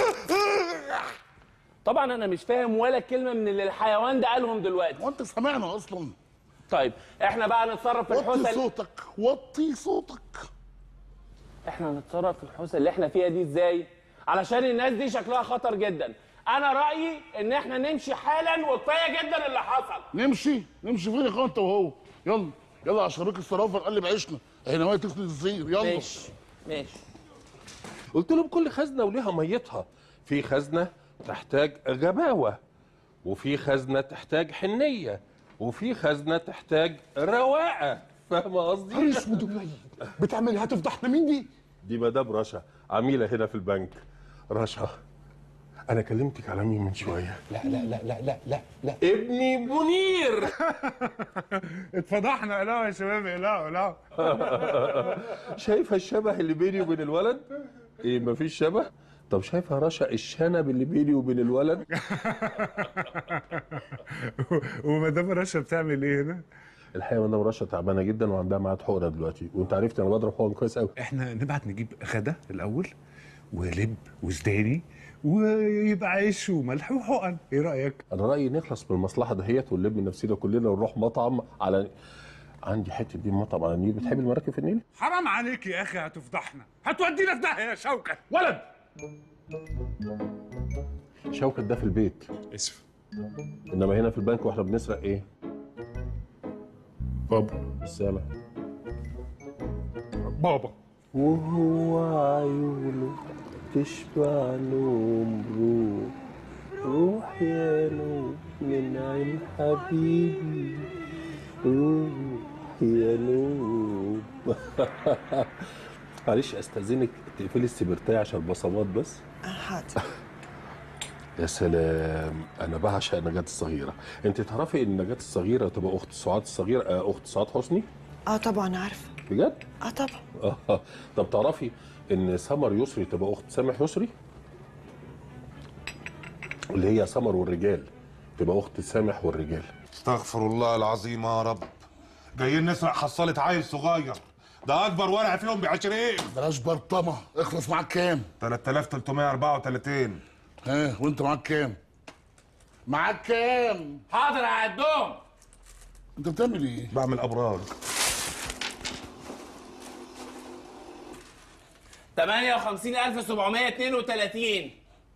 طبعا انا مش فاهم ولا كلمه من اللي الحيوان ده قالهم دلوقتي. وانت سامعنا اصلا؟ طيب احنا بقى نتصرف في الحوسه. وطي صوتك وطي صوتك. احنا هنتصرف في الحوسه اللي احنا فيها دي ازاي؟ علشان الناس دي شكلها خطر جدا. انا رايي ان احنا نمشي حالا وكفايه جدا اللي حصل. نمشي؟ نمشي فين يا اخويا انت وهو؟ يلا يلا عشان بيك الصرافه نقلب عيشنا. اهي نوايا تسند الزير. يلا ماشي ماشي. قلت لهم كل خزنه وليها ميتها. في خزنه تحتاج غباوه، وفي خزنه تحتاج حنيه، وفي خزنه تحتاج رواقه. فاهمه قصدي؟ نهار اسود بتعملها تفضحنا. مين دي؟ دي مدام رشا، عميله هنا في البنك. رشا انا كلمتك على مين من شويه؟ لا لا لا لا لا لا لا ابني منير. اتفضحنا. لا يا شباب، لا لا. شايفه الشبه اللي بيني وبين الولد؟ ايه مفيش شبه؟ طب شايفه رشا الشنب اللي بيني وبين الولد؟ ومدام رشا بتعمل ايه هنا؟ الحقيقه مدام رشا تعبانه جدا وعندها ميعاد حقنه دلوقتي، وانت عرفت انا بضرب حقن كويس قوي. احنا نبعت نجيب غدا الاول ولب وزداني ويبقى عيش وملح وحقن. ايه رايك؟ انا رايي نخلص من المصلحه دهيت ونلم نفسنا كلنا ونروح مطعم على عندي حته دي مطعم على النيل. بتحب المراكب في النيل؟ حرام عليك يا اخي، هتفضحنا، هتودينا في داهيه يا شوكت. ولد شوكت ده في البيت اسف، انما هنا في البنك واحنا بنسرق ايه؟ بابا السامع بابا. وهو عيونه تشبع نوم روح روح يا نوم من عين حبيبي روح يا نوم. معلش استاذنك تقفلي السبرتايه عشان البصمات بس. حاضر. يا سلام، انا بعشق نجاة الصغيره. انت تعرفي ان نجاة الصغيره تبقى اخت سعاد الصغيره، آه اخت سعاد حسني؟ اه طبعا عارفه. بجد؟ اه طبعا. اه. طب تعرفي ان سمر يسري تبقى اخت سامح يسري؟ اللي هي سمر والرجال تبقى اخت سامح والرجال. استغفر الله العظيم يا رب. جايين نسرق حصاله عيل صغير، ده اكبر ورع فيهم ب عشرين. بلاش برطمه. اخلص معاك كام؟ ثلاثة آلاف وثلاثمائة وأربعة وثلاثين. ها وانت معاك كام؟ معاك كام؟ حاضر هعدهم. انت بتعمل ايه؟ بعمل ابراج. ثمانية وخمسين ألف وسبعمائة واثنين وثلاثين.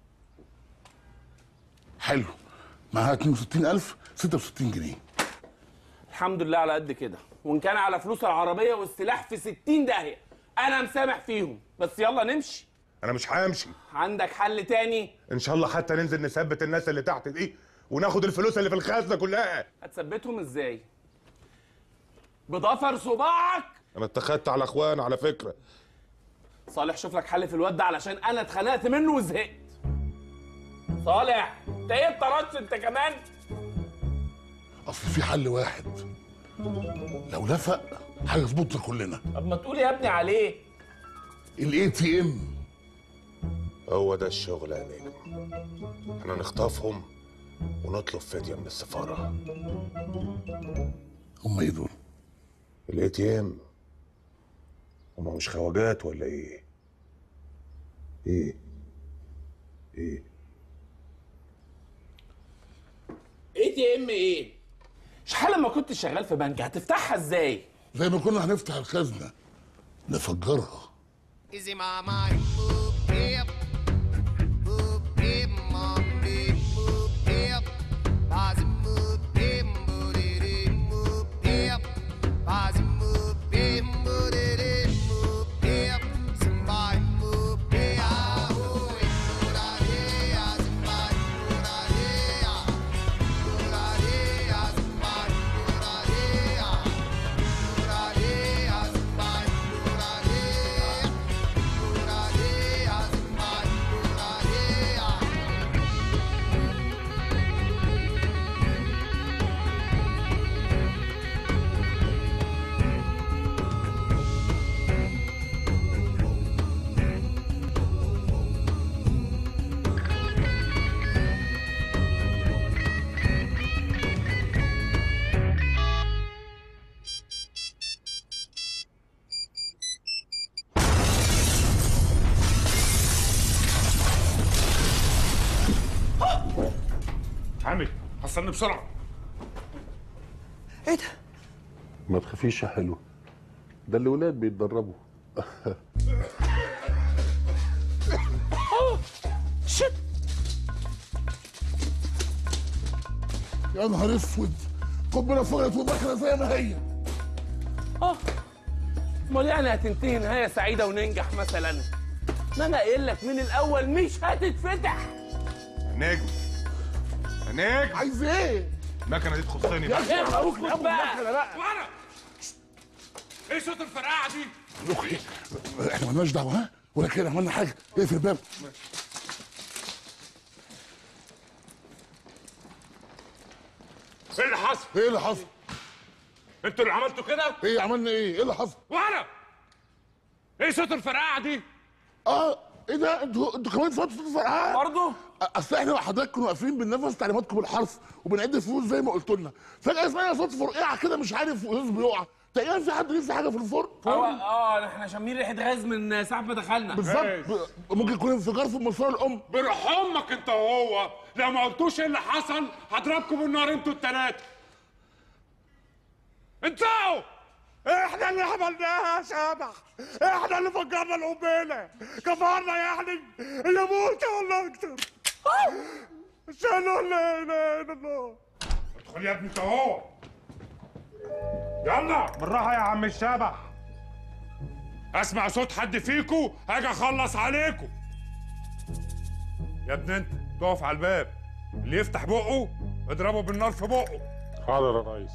حلو. معاها اثنين وستين ألف وستة وستين جنيه. الحمد لله على قد كده، وان كان على فلوس العربيه والسلاح في ستين داهيه انا مسامح فيهم. بس يلا نمشي. انا مش همشي. عندك حل تاني؟ ان شاء الله حتى ننزل نثبت الناس اللي تحت دي وناخد الفلوس اللي في الخزنه كلها. هتثبتهم ازاي؟ بضفر صباعك؟ انا اتخذت على اخوان على فكره. صالح شوف لك حل في الواد ده علشان انا اتخنقت منه وزهقت. صالح انت ايه الطرش انت كمان؟ اصل في حل واحد، لو لفق هيظبطنا كلنا. طب ما تقول يا ابني عليه. الاي تي ام. هو ده الشغل يا نجم. احنا نخطفهم ونطلب فديه من السفاره. هم ايه دول؟ الاي تي ام. هم مش خواجات ولا ايه؟ ايه؟ ايه؟ اي تي ام ايه؟ شحال لما كنت شغال في بنك هتفتحها ازاي؟ زي ما كنا هنفتح الخزنه نفجرها. Easy mama, boop hip, boop hip, mom big boop hip, bazi boop hip, booty boop hip, bazi boop hip, booty boop hip, somebody boop hip, ah oh, booty yeah, somebody booty yeah, booty yeah, somebody booty yeah, booty yeah, somebody booty yeah. وصلني بسرعه. ايه ده؟ ما تخافيش يا حلو، ده اللي ولاد بيتدربوا. شت يا نهار اسود، قنبله فقرت والمكنه زي ما هي. اه امال يعني هتنتهي نهايه سعيده وننجح مثلا؟ ما انا قايل لك من الاول مش هتتفتح. نجم يا نجم، عايز ايه؟ المكنه دي تخصني يا بقى. اخي ابوك ابو المكنه بقى. وانا ايه صوت الفرقعه دي؟ لوك ايه؟ احنا مالناش دعوه ها؟ ولا كده عملنا حاجه؟ اقفل الباب. ايه اللي حصل؟ ايه اللي حصل؟ انتوا اللي عملتوا كده؟ ايه عملنا ايه؟ ايه اللي حصل؟ وانا ايه صوت الفرقعه دي؟ اه ايه ده؟ انتوا انتوا كمان صوت صوت فرقعه؟ برضه؟ اصل احنا وحضرتك كنا واقفين بننفذ تعليماتكم بالحرف وبنعد الفلوس زي ما قلتوا لنا، فجاه سمعنا صوت فرقعه كده مش عارف وازاز بيقع، تقريبا في حد لسه حاجه في الفرن؟ اه اه احنا شامين ريحه غاز من ساعه ما دخلنا. بالظبط، ممكن يكون انفجار في الماسوره الام. بروح امك انت وهو، لو ما قلتوش ايه اللي حصل هضربكم بالنار انتوا التلاته. انتوا احنا اللي عملناها يا شبح، احنا اللي فجرنا القنبله، كفرنا يعني اللي موت ولا اكتر. شالوا لا اله الا الله. ادخل يا ابني انت وهو. يلا بالراحه يا عم الشبح. اسمع صوت حد فيكو هاجي اخلص عليكم. يا ابني انت تقف على الباب، اللي يفتح بقه اضربه بالنار في بقه. حاضر يا ريس.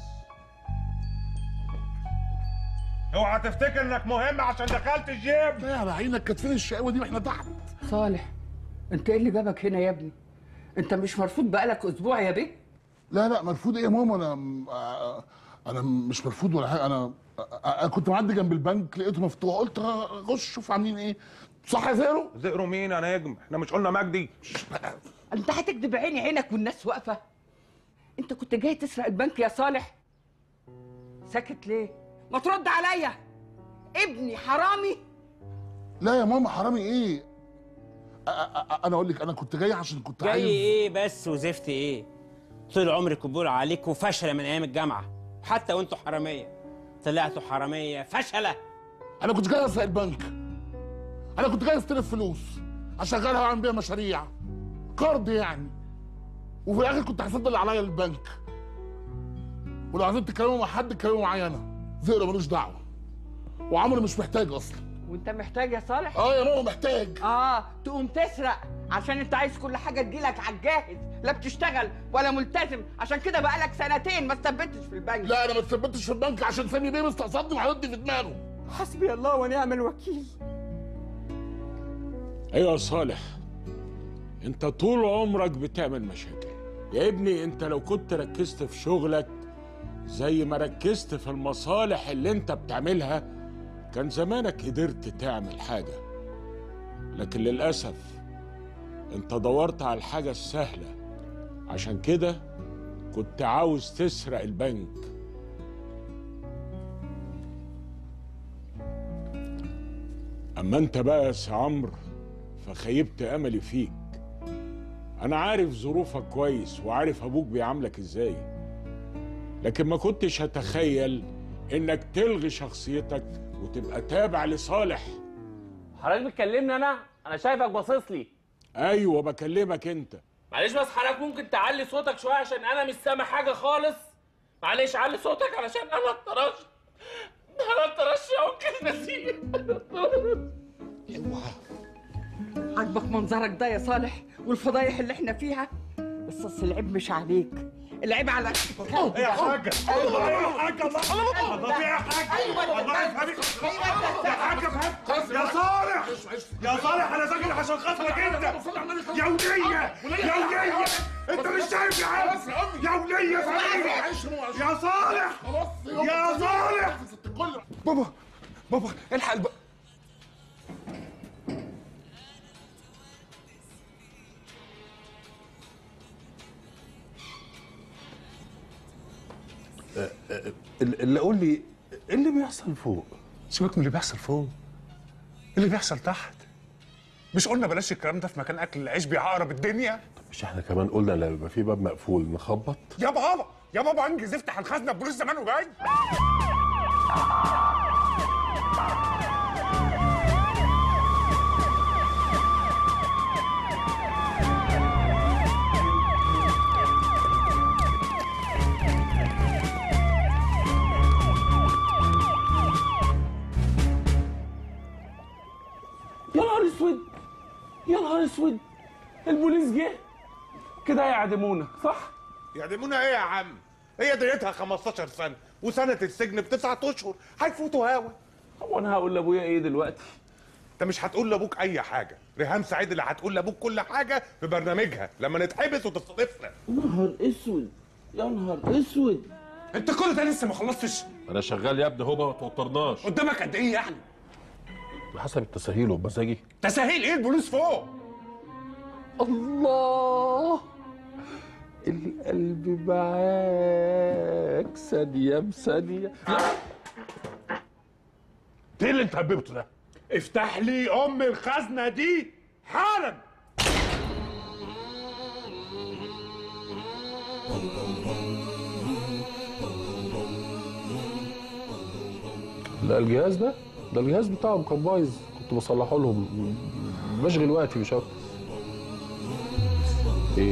اوعى تفتكر انك مهم عشان دخلت الجيم. لا يا عينك، كانت فين الشقاوه دي واحنا تحت؟ صالح انت ايه اللي جابك هنا يا ابني؟ انت مش مرفوض بقالك اسبوع يا بيه؟ لا لا مرفوض ايه يا ماما؟ انا انا مش مرفوض ولا حاجه، انا انا كنت معدي جنب البنك لقيته مفتوح، قلت اخش اشوف عاملين ايه. صح يا زيرو؟ زئروا مين يا نجم؟ احنا مش قلنا مجدي؟ انت هتكدب عيني عينك والناس واقفه؟ انت كنت جاي تسرق البنك يا صالح؟ ساكت ليه؟ ما ترد عليا، ابني حرامي. لا يا ماما حرامي ايه؟ أ- أ- انا اقول لك انا كنت جاي عشان كنت جاي عايز ايه بس وزفت ايه؟ طول عمرك بقول عليكم فشله من ايام الجامعه، حتى وانتوا حراميه طلعتوا حراميه فشله. انا كنت جاي اسرق البنك، انا كنت جاي استلف فلوس اشغلها واعمل بيها مشاريع قرض يعني، وفي الاخر كنت هسدد اللي عليا للبنك. ولو عايزين تتكلموا مع حد اتكلموا معايا انا، زئرو ملوش دعوه، وعمرو مش محتاج اصلا. وانت محتاج يا صالح؟ اه يا ماما محتاج. اه تقوم تسرق عشان انت عايز كل حاجه تجيلك على الجاهز، لا بتشتغل ولا ملتزم، عشان كده بقالك سنتين ما اتثبتش في البنك. لا انا ما اتثبتش في البنك عشان سامي بيه مستقصدني وهيودي في دماغه. حسبي الله ونعم الوكيل. ايوه يا صالح، انت طول عمرك بتعمل مشاكل يا ابني. انت لو كنت ركزت في شغلك زي ما ركزت في المصالح اللي انت بتعملها كان زمانك قدرت تعمل حاجة، لكن للأسف انت دورت على الحاجة السهلة، عشان كده كنت عاوز تسرق البنك. اما انت بقى يا سي عمرو فخيبت املي فيك. انا عارف ظروفك كويس وعارف ابوك بيعاملك ازاي، لكن ما كنتش هتخيل انك تلغي شخصيتك وتبقى تابع لصالح. حضرتك بتكلمني انا؟ انا شايفك باصص لي. ايوه بكلمك انت. معلش بس حضرتك ممكن تعلي صوتك شويه عشان انا مش سامع حاجه خالص. معلش علي صوتك علشان انا اتطرشت. انا اتطرشت يا انكل نسيم. عاجبك منظرك ده يا صالح والفضايح اللي احنا فيها؟ بس اصل العيب مش عليك، العيب على ايه يا حاجه؟ الله يا حاجه، الله الله يا حاجه، الله يفهمك يا حاجه. فهمت يا صالح، يا صالح انا ساكت عشان خاطرك انت يا وليه، يا وليه انت مش شايف يا عم؟ يا وليه فهمني يا صالح، يا صالح. بابا بابا الحق الب... اللي قول لي ايه اللي بيحصل فوق؟ سيبك من اللي بيحصل فوق، اللي بيحصل تحت. مش قلنا بلاش الكلام ده في مكان اكل العيش بيعقرب الدنيا؟ مش احنا كمان قلنا لما يبقى في باب مقفول نخبط؟ يا بابا يا بابا انجز افتح الخزنه، البوليس زمانه جاي. يا نهار اسود يا نهار اسود، البوليس جه كده يعدمونا صح؟ يعدمونا ايه يا عم؟ هي ديتها خمستاشر سنه وسنه السجن بتسعة اشهر، هيفوتوا هوا. هو انا هقول لابويا ايه دلوقتي؟ انت مش هتقول لابوك اي حاجه، ريهام سعيد اللي هتقول لابوك كل حاجه في برنامجها لما نتحبس وتستضيفنا. يا نهار اسود يا نهار اسود، انت كل ده لسه ما خلصتش؟ انا شغال يا ابني هو ما توترناش. قدامك قد ايه يعني؟ بحسب التساهيل وبمزاجي. تساهيل ايه؟ البوليس فوق. الله، القلب معاك ثانية بثانية. ايه اللي انت هببته ده؟ افتح لي ام الخزنه دي حالا. لا الجهاز ده ده الجهاز بتاعهم كان بايظ، كنت بصلحه لهم، بشغل وقتي مش اكتر. ايه؟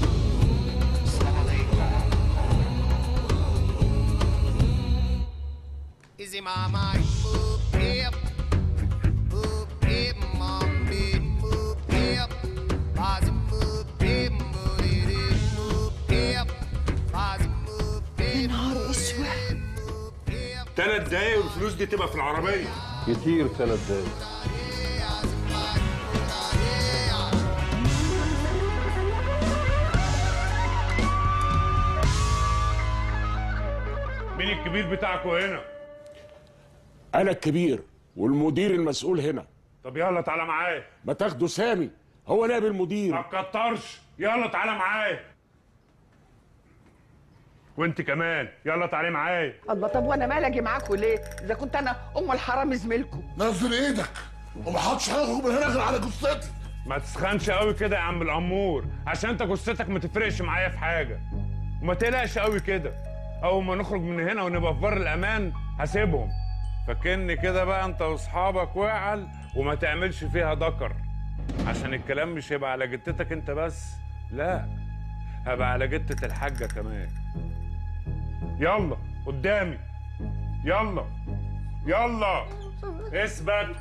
Easy mama, move hip, move hip, mom, big move hip, buzzy move hip, move it, move hip, buzzy move hip. يا نهار اسود، ثلاث دقايق والفلوس دي تبقى في العربيه. كتير ثلاث دقايق. مين الكبير بتاعكم هنا؟ انا الكبير والمدير المسؤول هنا. طب يلا تعالى معايا. ما تاخده سامي، هو نائب المدير. ما تكترش، يلا تعالى معايا. وانت كمان يلا تعالي معايا. الله، طب وانا مالي اجي معاكم ليه؟ اذا كنت انا ام الحرام زميلكم. نزل ايدك وما حدش هيخرج من هنا غير على جثتي. ما تسخنش قوي كده يا عم الامور، عشان انت جثتك ما تفرقش معايا في حاجه. وما تقلقش قوي كده، اول ما نخرج من هنا ونبقى في بر الامان هسيبهم. فكني كده بقى انت واصحابك واعل وما تعملش فيها دكر، عشان الكلام مش هيبقى على جتتك انت بس، لا هبقى على جتة الحاجة كمان. يلا قدامي، يلا يلا اثبت.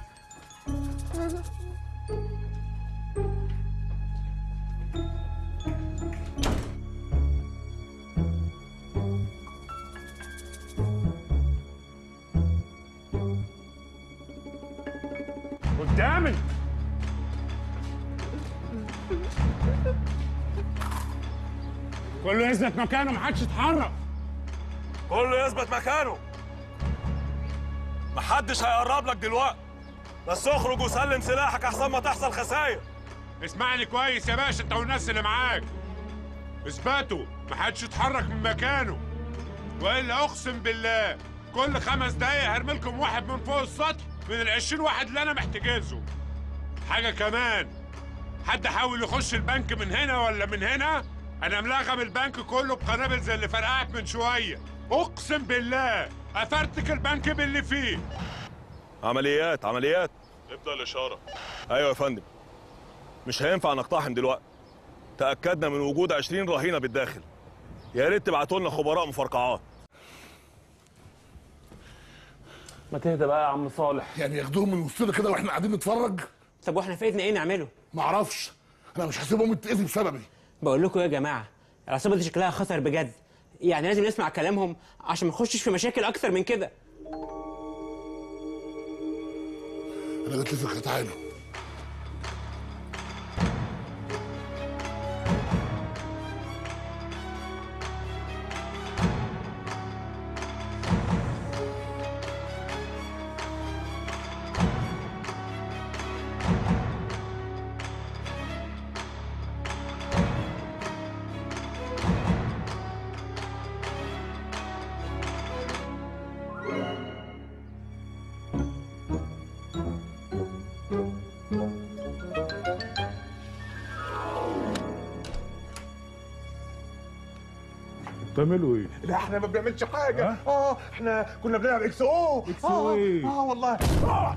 قدامي. كله يثبت مكانه، محدش يتحرك. كله يثبت مكانه، محدش هيقرب لك دلوقتي، بس اخرج وسلم سلاحك احسن ما تحصل خساير. اسمعني كويس يا باشا انت والناس اللي معاك، اثبتوا محدش يتحرك من مكانه، والا اقسم بالله كل خمس دقايق هرمي لكم واحد من فوق السطح من العشرين واحد اللي انا محتاجزهم. حاجه كمان، حد حاول يخش البنك من هنا ولا من هنا، انا ملغم البنك كله بقنابل زي اللي فرقعت من شويه، اقسم بالله افرتك البنك باللي فيه. عمليات عمليات، ابدا الاشاره. ايوه يا فندم، مش هينفع نقتحم دلوقتي، تاكدنا من وجود عشرين رهينه بالداخل، يا ريت تبعتوا لنا خبراء مفرقعات. ما تهدى بقى يا عم صالح. يعني ياخدوهم من وسطنا كده واحنا قاعدين نتفرج؟ طب واحنا في ايدنا ايه نعمله؟ معرفش، انا مش هسيبهم يتاذوا بسببي. بقول لكم يا جماعه، العصابه دي شكلها خطر بجد، يعني لازم نسمع كلامهم عشان ما نخشش في مشاكل اكتر من كده. انا جات لي فكره، تعالوا. Thank you. بتعملوا ايه؟ لا احنا ما بنعملش حاجه. اه احنا كنا بنلعب اكس او. اكس او ايه؟ اه والله. آه.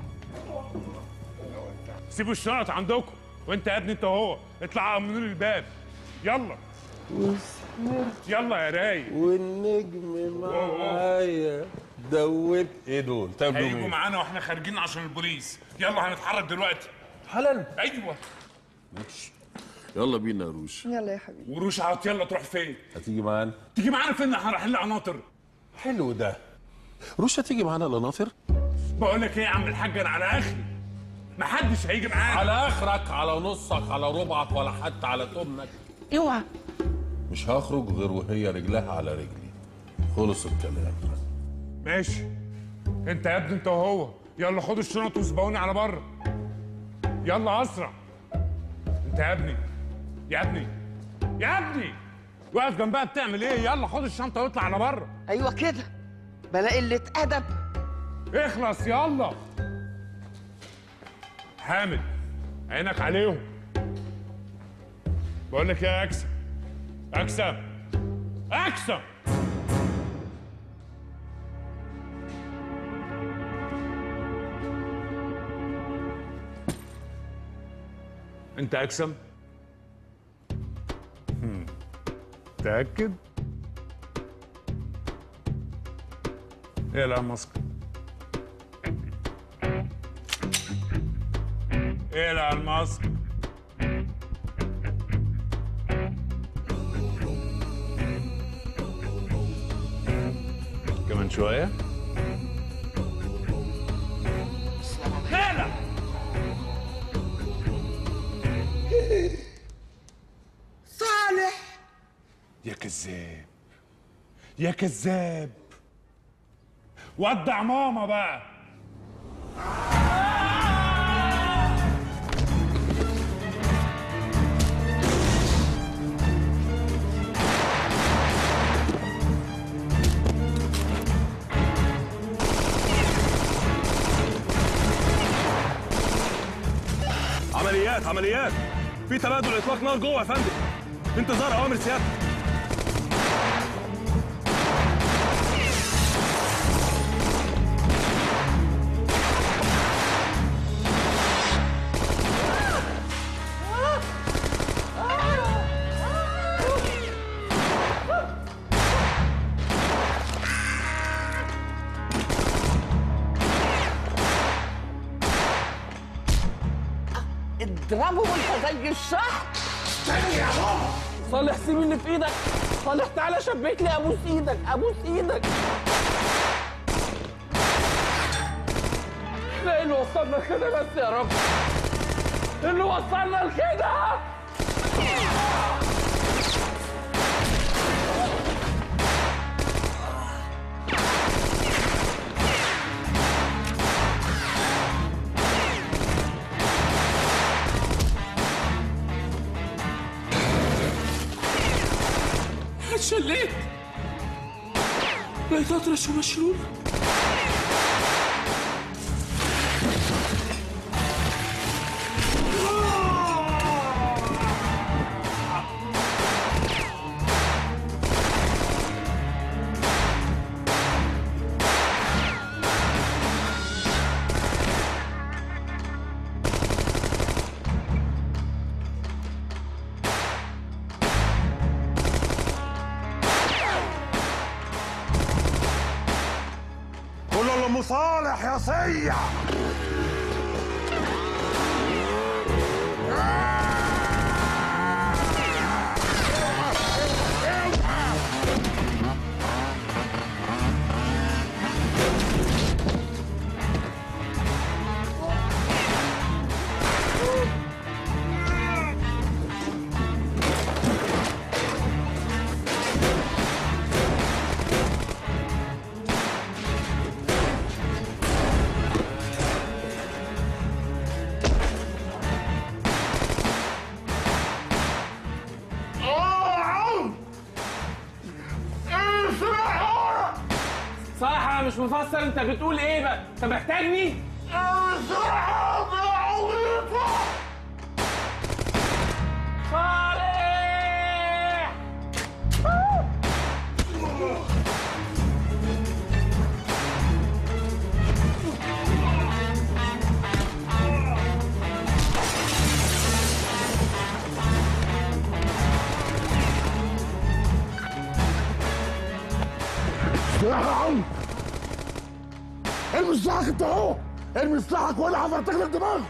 سيبوا الشنط عندكم، وانت يا ابني انت وهو اطلعوا من الباب. يلا يلا يا رايق. والنجم معايا دوب. ايه دول؟ تعملوا هيجوا ايه؟ معانا واحنا خارجين عشان البوليس. يلا هنتحرك دلوقتي حالا. ايوه ماشي، يلا بينا يا روش. يلا يا حبيبي. وروش عاط يلا تروح فين؟ هتيجي معانا؟ تيجي معانا فين؟ احنا رايحين لقناطر. حلو ده. روش هتيجي معانا لقناطر؟ بقول لك ايه يا عم الحاج، انا على اخري محدش هيجي معانا. على اخرك، على نصك، على ربعك، ولا حتى على تمنك. اوعى. مش هخرج غير وهي رجلها على رجلي. خلص الكلام. ماشي. انت يا ابني انت وهو يلا خدوا الشنط وسبقوني على بره. يلا اسرع. انت يا ابني يا ابني يا ابني واقف جنبها بتعمل ايه؟ يلا خد الشنطه واطلع على بره. ايوه كده، بلا قله ادب. اخلص يلا. حامد عينك عليهم. بقول لك يا اكسم اكسم اكسم. انت اكسم؟ هم. متأكد؟ اقلع الماسك. اقلع الماسك. كمان شوية. اقلع. صالح يا كذاب يا كذاب. ودع ماما بقى. عمليات عمليات، في تبادل اطلاق نار جوه يا فندم. انتظار اوامر سيادتك. اضربه وانت زي الشحط. استني يا بابا. صالح سيب اللي في ايدك. صالح تعالى شبك لي، ابوس ايدك ابوس ايدك. احنا ايه اللي وصلنا لكده بس يا رب؟ ايه اللي وصلنا لكده؟ اتشليت، بقيت اطرش ومشلول. قولوا لأم صالح يا سيع. صح، انا مش مفسر انت بتقول ايه بقى؟ انت محتاجني؟ صالح! سلاح يا عم. ارمي سلاحك انت اهو، ارمي سلاحك ولا هفرتك لك دماغك.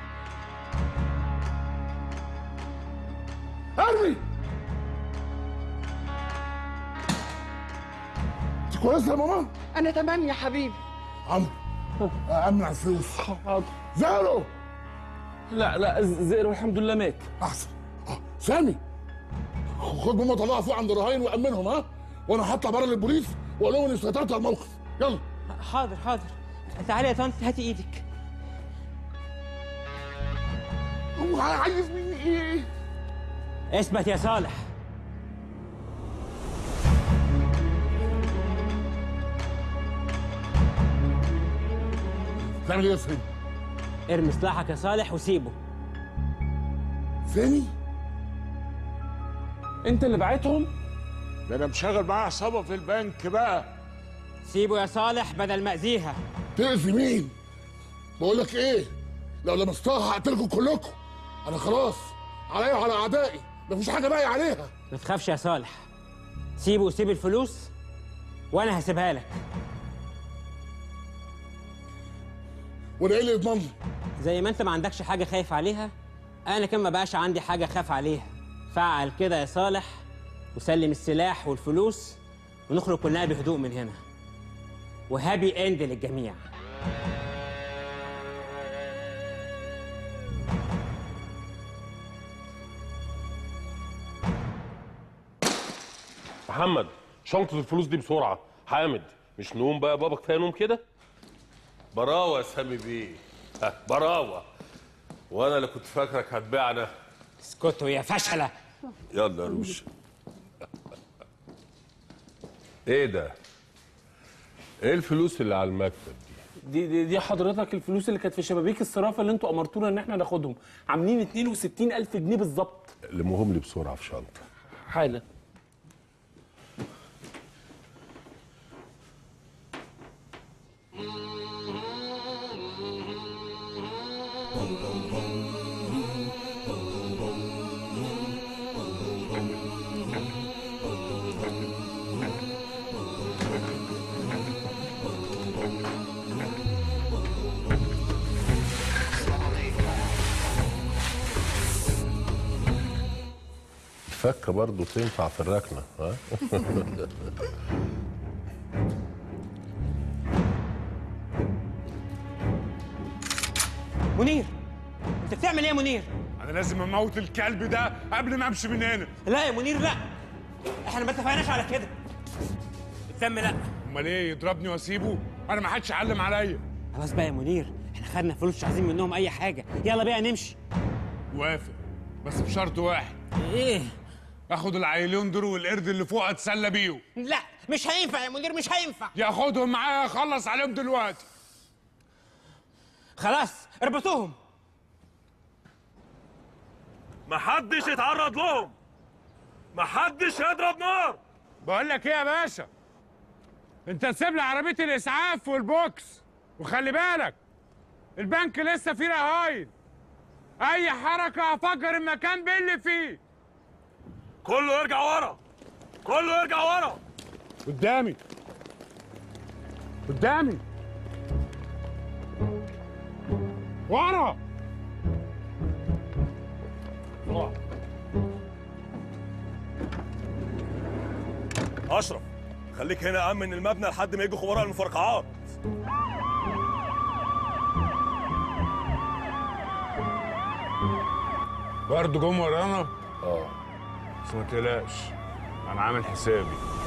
ارمي. انت كويسه يا ماما؟ انا تمام يا حبيبي. عمرو امن على الفلوس. حاضر. زيرو. لا لا زئر والحمد لله مات. احسن. اه سامي خد ماما طلعها فوق عند الرهاين وامنهم ها، وانا هطلع بره للبوليس واقول لهم اني سيطرت على الموقف. يلا. حاضر حاضر. تعالي يا طنط هاتي ايدك. هو عايز مني ايه؟ اثبت يا صالح. تعمل ايه يا سامي؟ ارمي سلاحك يا صالح وسيبه. سامي؟ انت اللي بعتهم؟ ده انا مشغل معاه عصابه في البنك بقى. سيبه يا صالح بدل ما اذيها. تأذي مين؟ بقول لك ايه؟ لو لمستها هقتلكم كلكم. انا خلاص عليا وعلى اعدائي مفيش حاجه باقي عليها. ما تخافش يا صالح، سيبه وسيب الفلوس وانا هسيبها لك. وانا ايه اللي يضمنني؟ زي ما انت ما عندكش حاجه خايف عليها، انا كمان ما بقاش عندي حاجه خاف عليها. فعل كده يا صالح وسلم السلاح والفلوس ونخرج كلنا بهدوء من هنا، وهابي اند للجميع. محمد شنطة الفلوس دي بسرعة. حامد مش نوم بقى بابا، كفاية نوم كده. براوة يا سامي بيه. ها براوة. وانا اللي كنت فاكرك هتبيعنا. اسكتوا يا فشلة. يلا يا روش. ايه ده؟ ايه الفلوس اللي على المكتب دي؟ دي دي حضرتك الفلوس اللي كانت في شبابيك الصرافة اللي انتوا امرتونا ان احنا ناخدهم، عاملين اتنين وستين ألف جنيه بالظبط. لمهم لي بسرعة في شنطة. حالا. الفكة برضو تنفع في الركنة ها؟ منير انت بتعمل ايه يا منير؟ انا لازم اموت الكلب ده قبل ما امشي من هنا. لا يا منير لا، احنا ما اتفقناش على كده. الدم لا. امال ايه يضربني واسيبه؟ انا ما حدش علم عليا. خلاص بقى يا منير، احنا خدنا فلوس مش عايزين منهم اي حاجه، يلا بقى نمشي. وافق بس بشرط واحد. ايه؟ اخد العيلين دول والقرد اللي فوق اتسلى بيهم. لا مش هينفع يا منير، مش هينفع. ياخدهم معايا اخلص عليهم دلوقتي. خلاص اربطوهم. محدش يتعرض لهم، محدش يضرب نار. بقول لك ايه يا باشا، انت تسيب لي عربيه الاسعاف والبوكس، وخلي بالك البنك لسه فيه رهاين، اي حركه هفجر المكان باللي فيه. كله يرجع ورا، كله يرجع ورا. قدامي قدامي ورا. اشرف خليك هنا امن المبنى لحد ما يجوا خبراء المفرقعات. برضه جم ورانا؟ اه بس ما تقلقش انا عامل حسابي.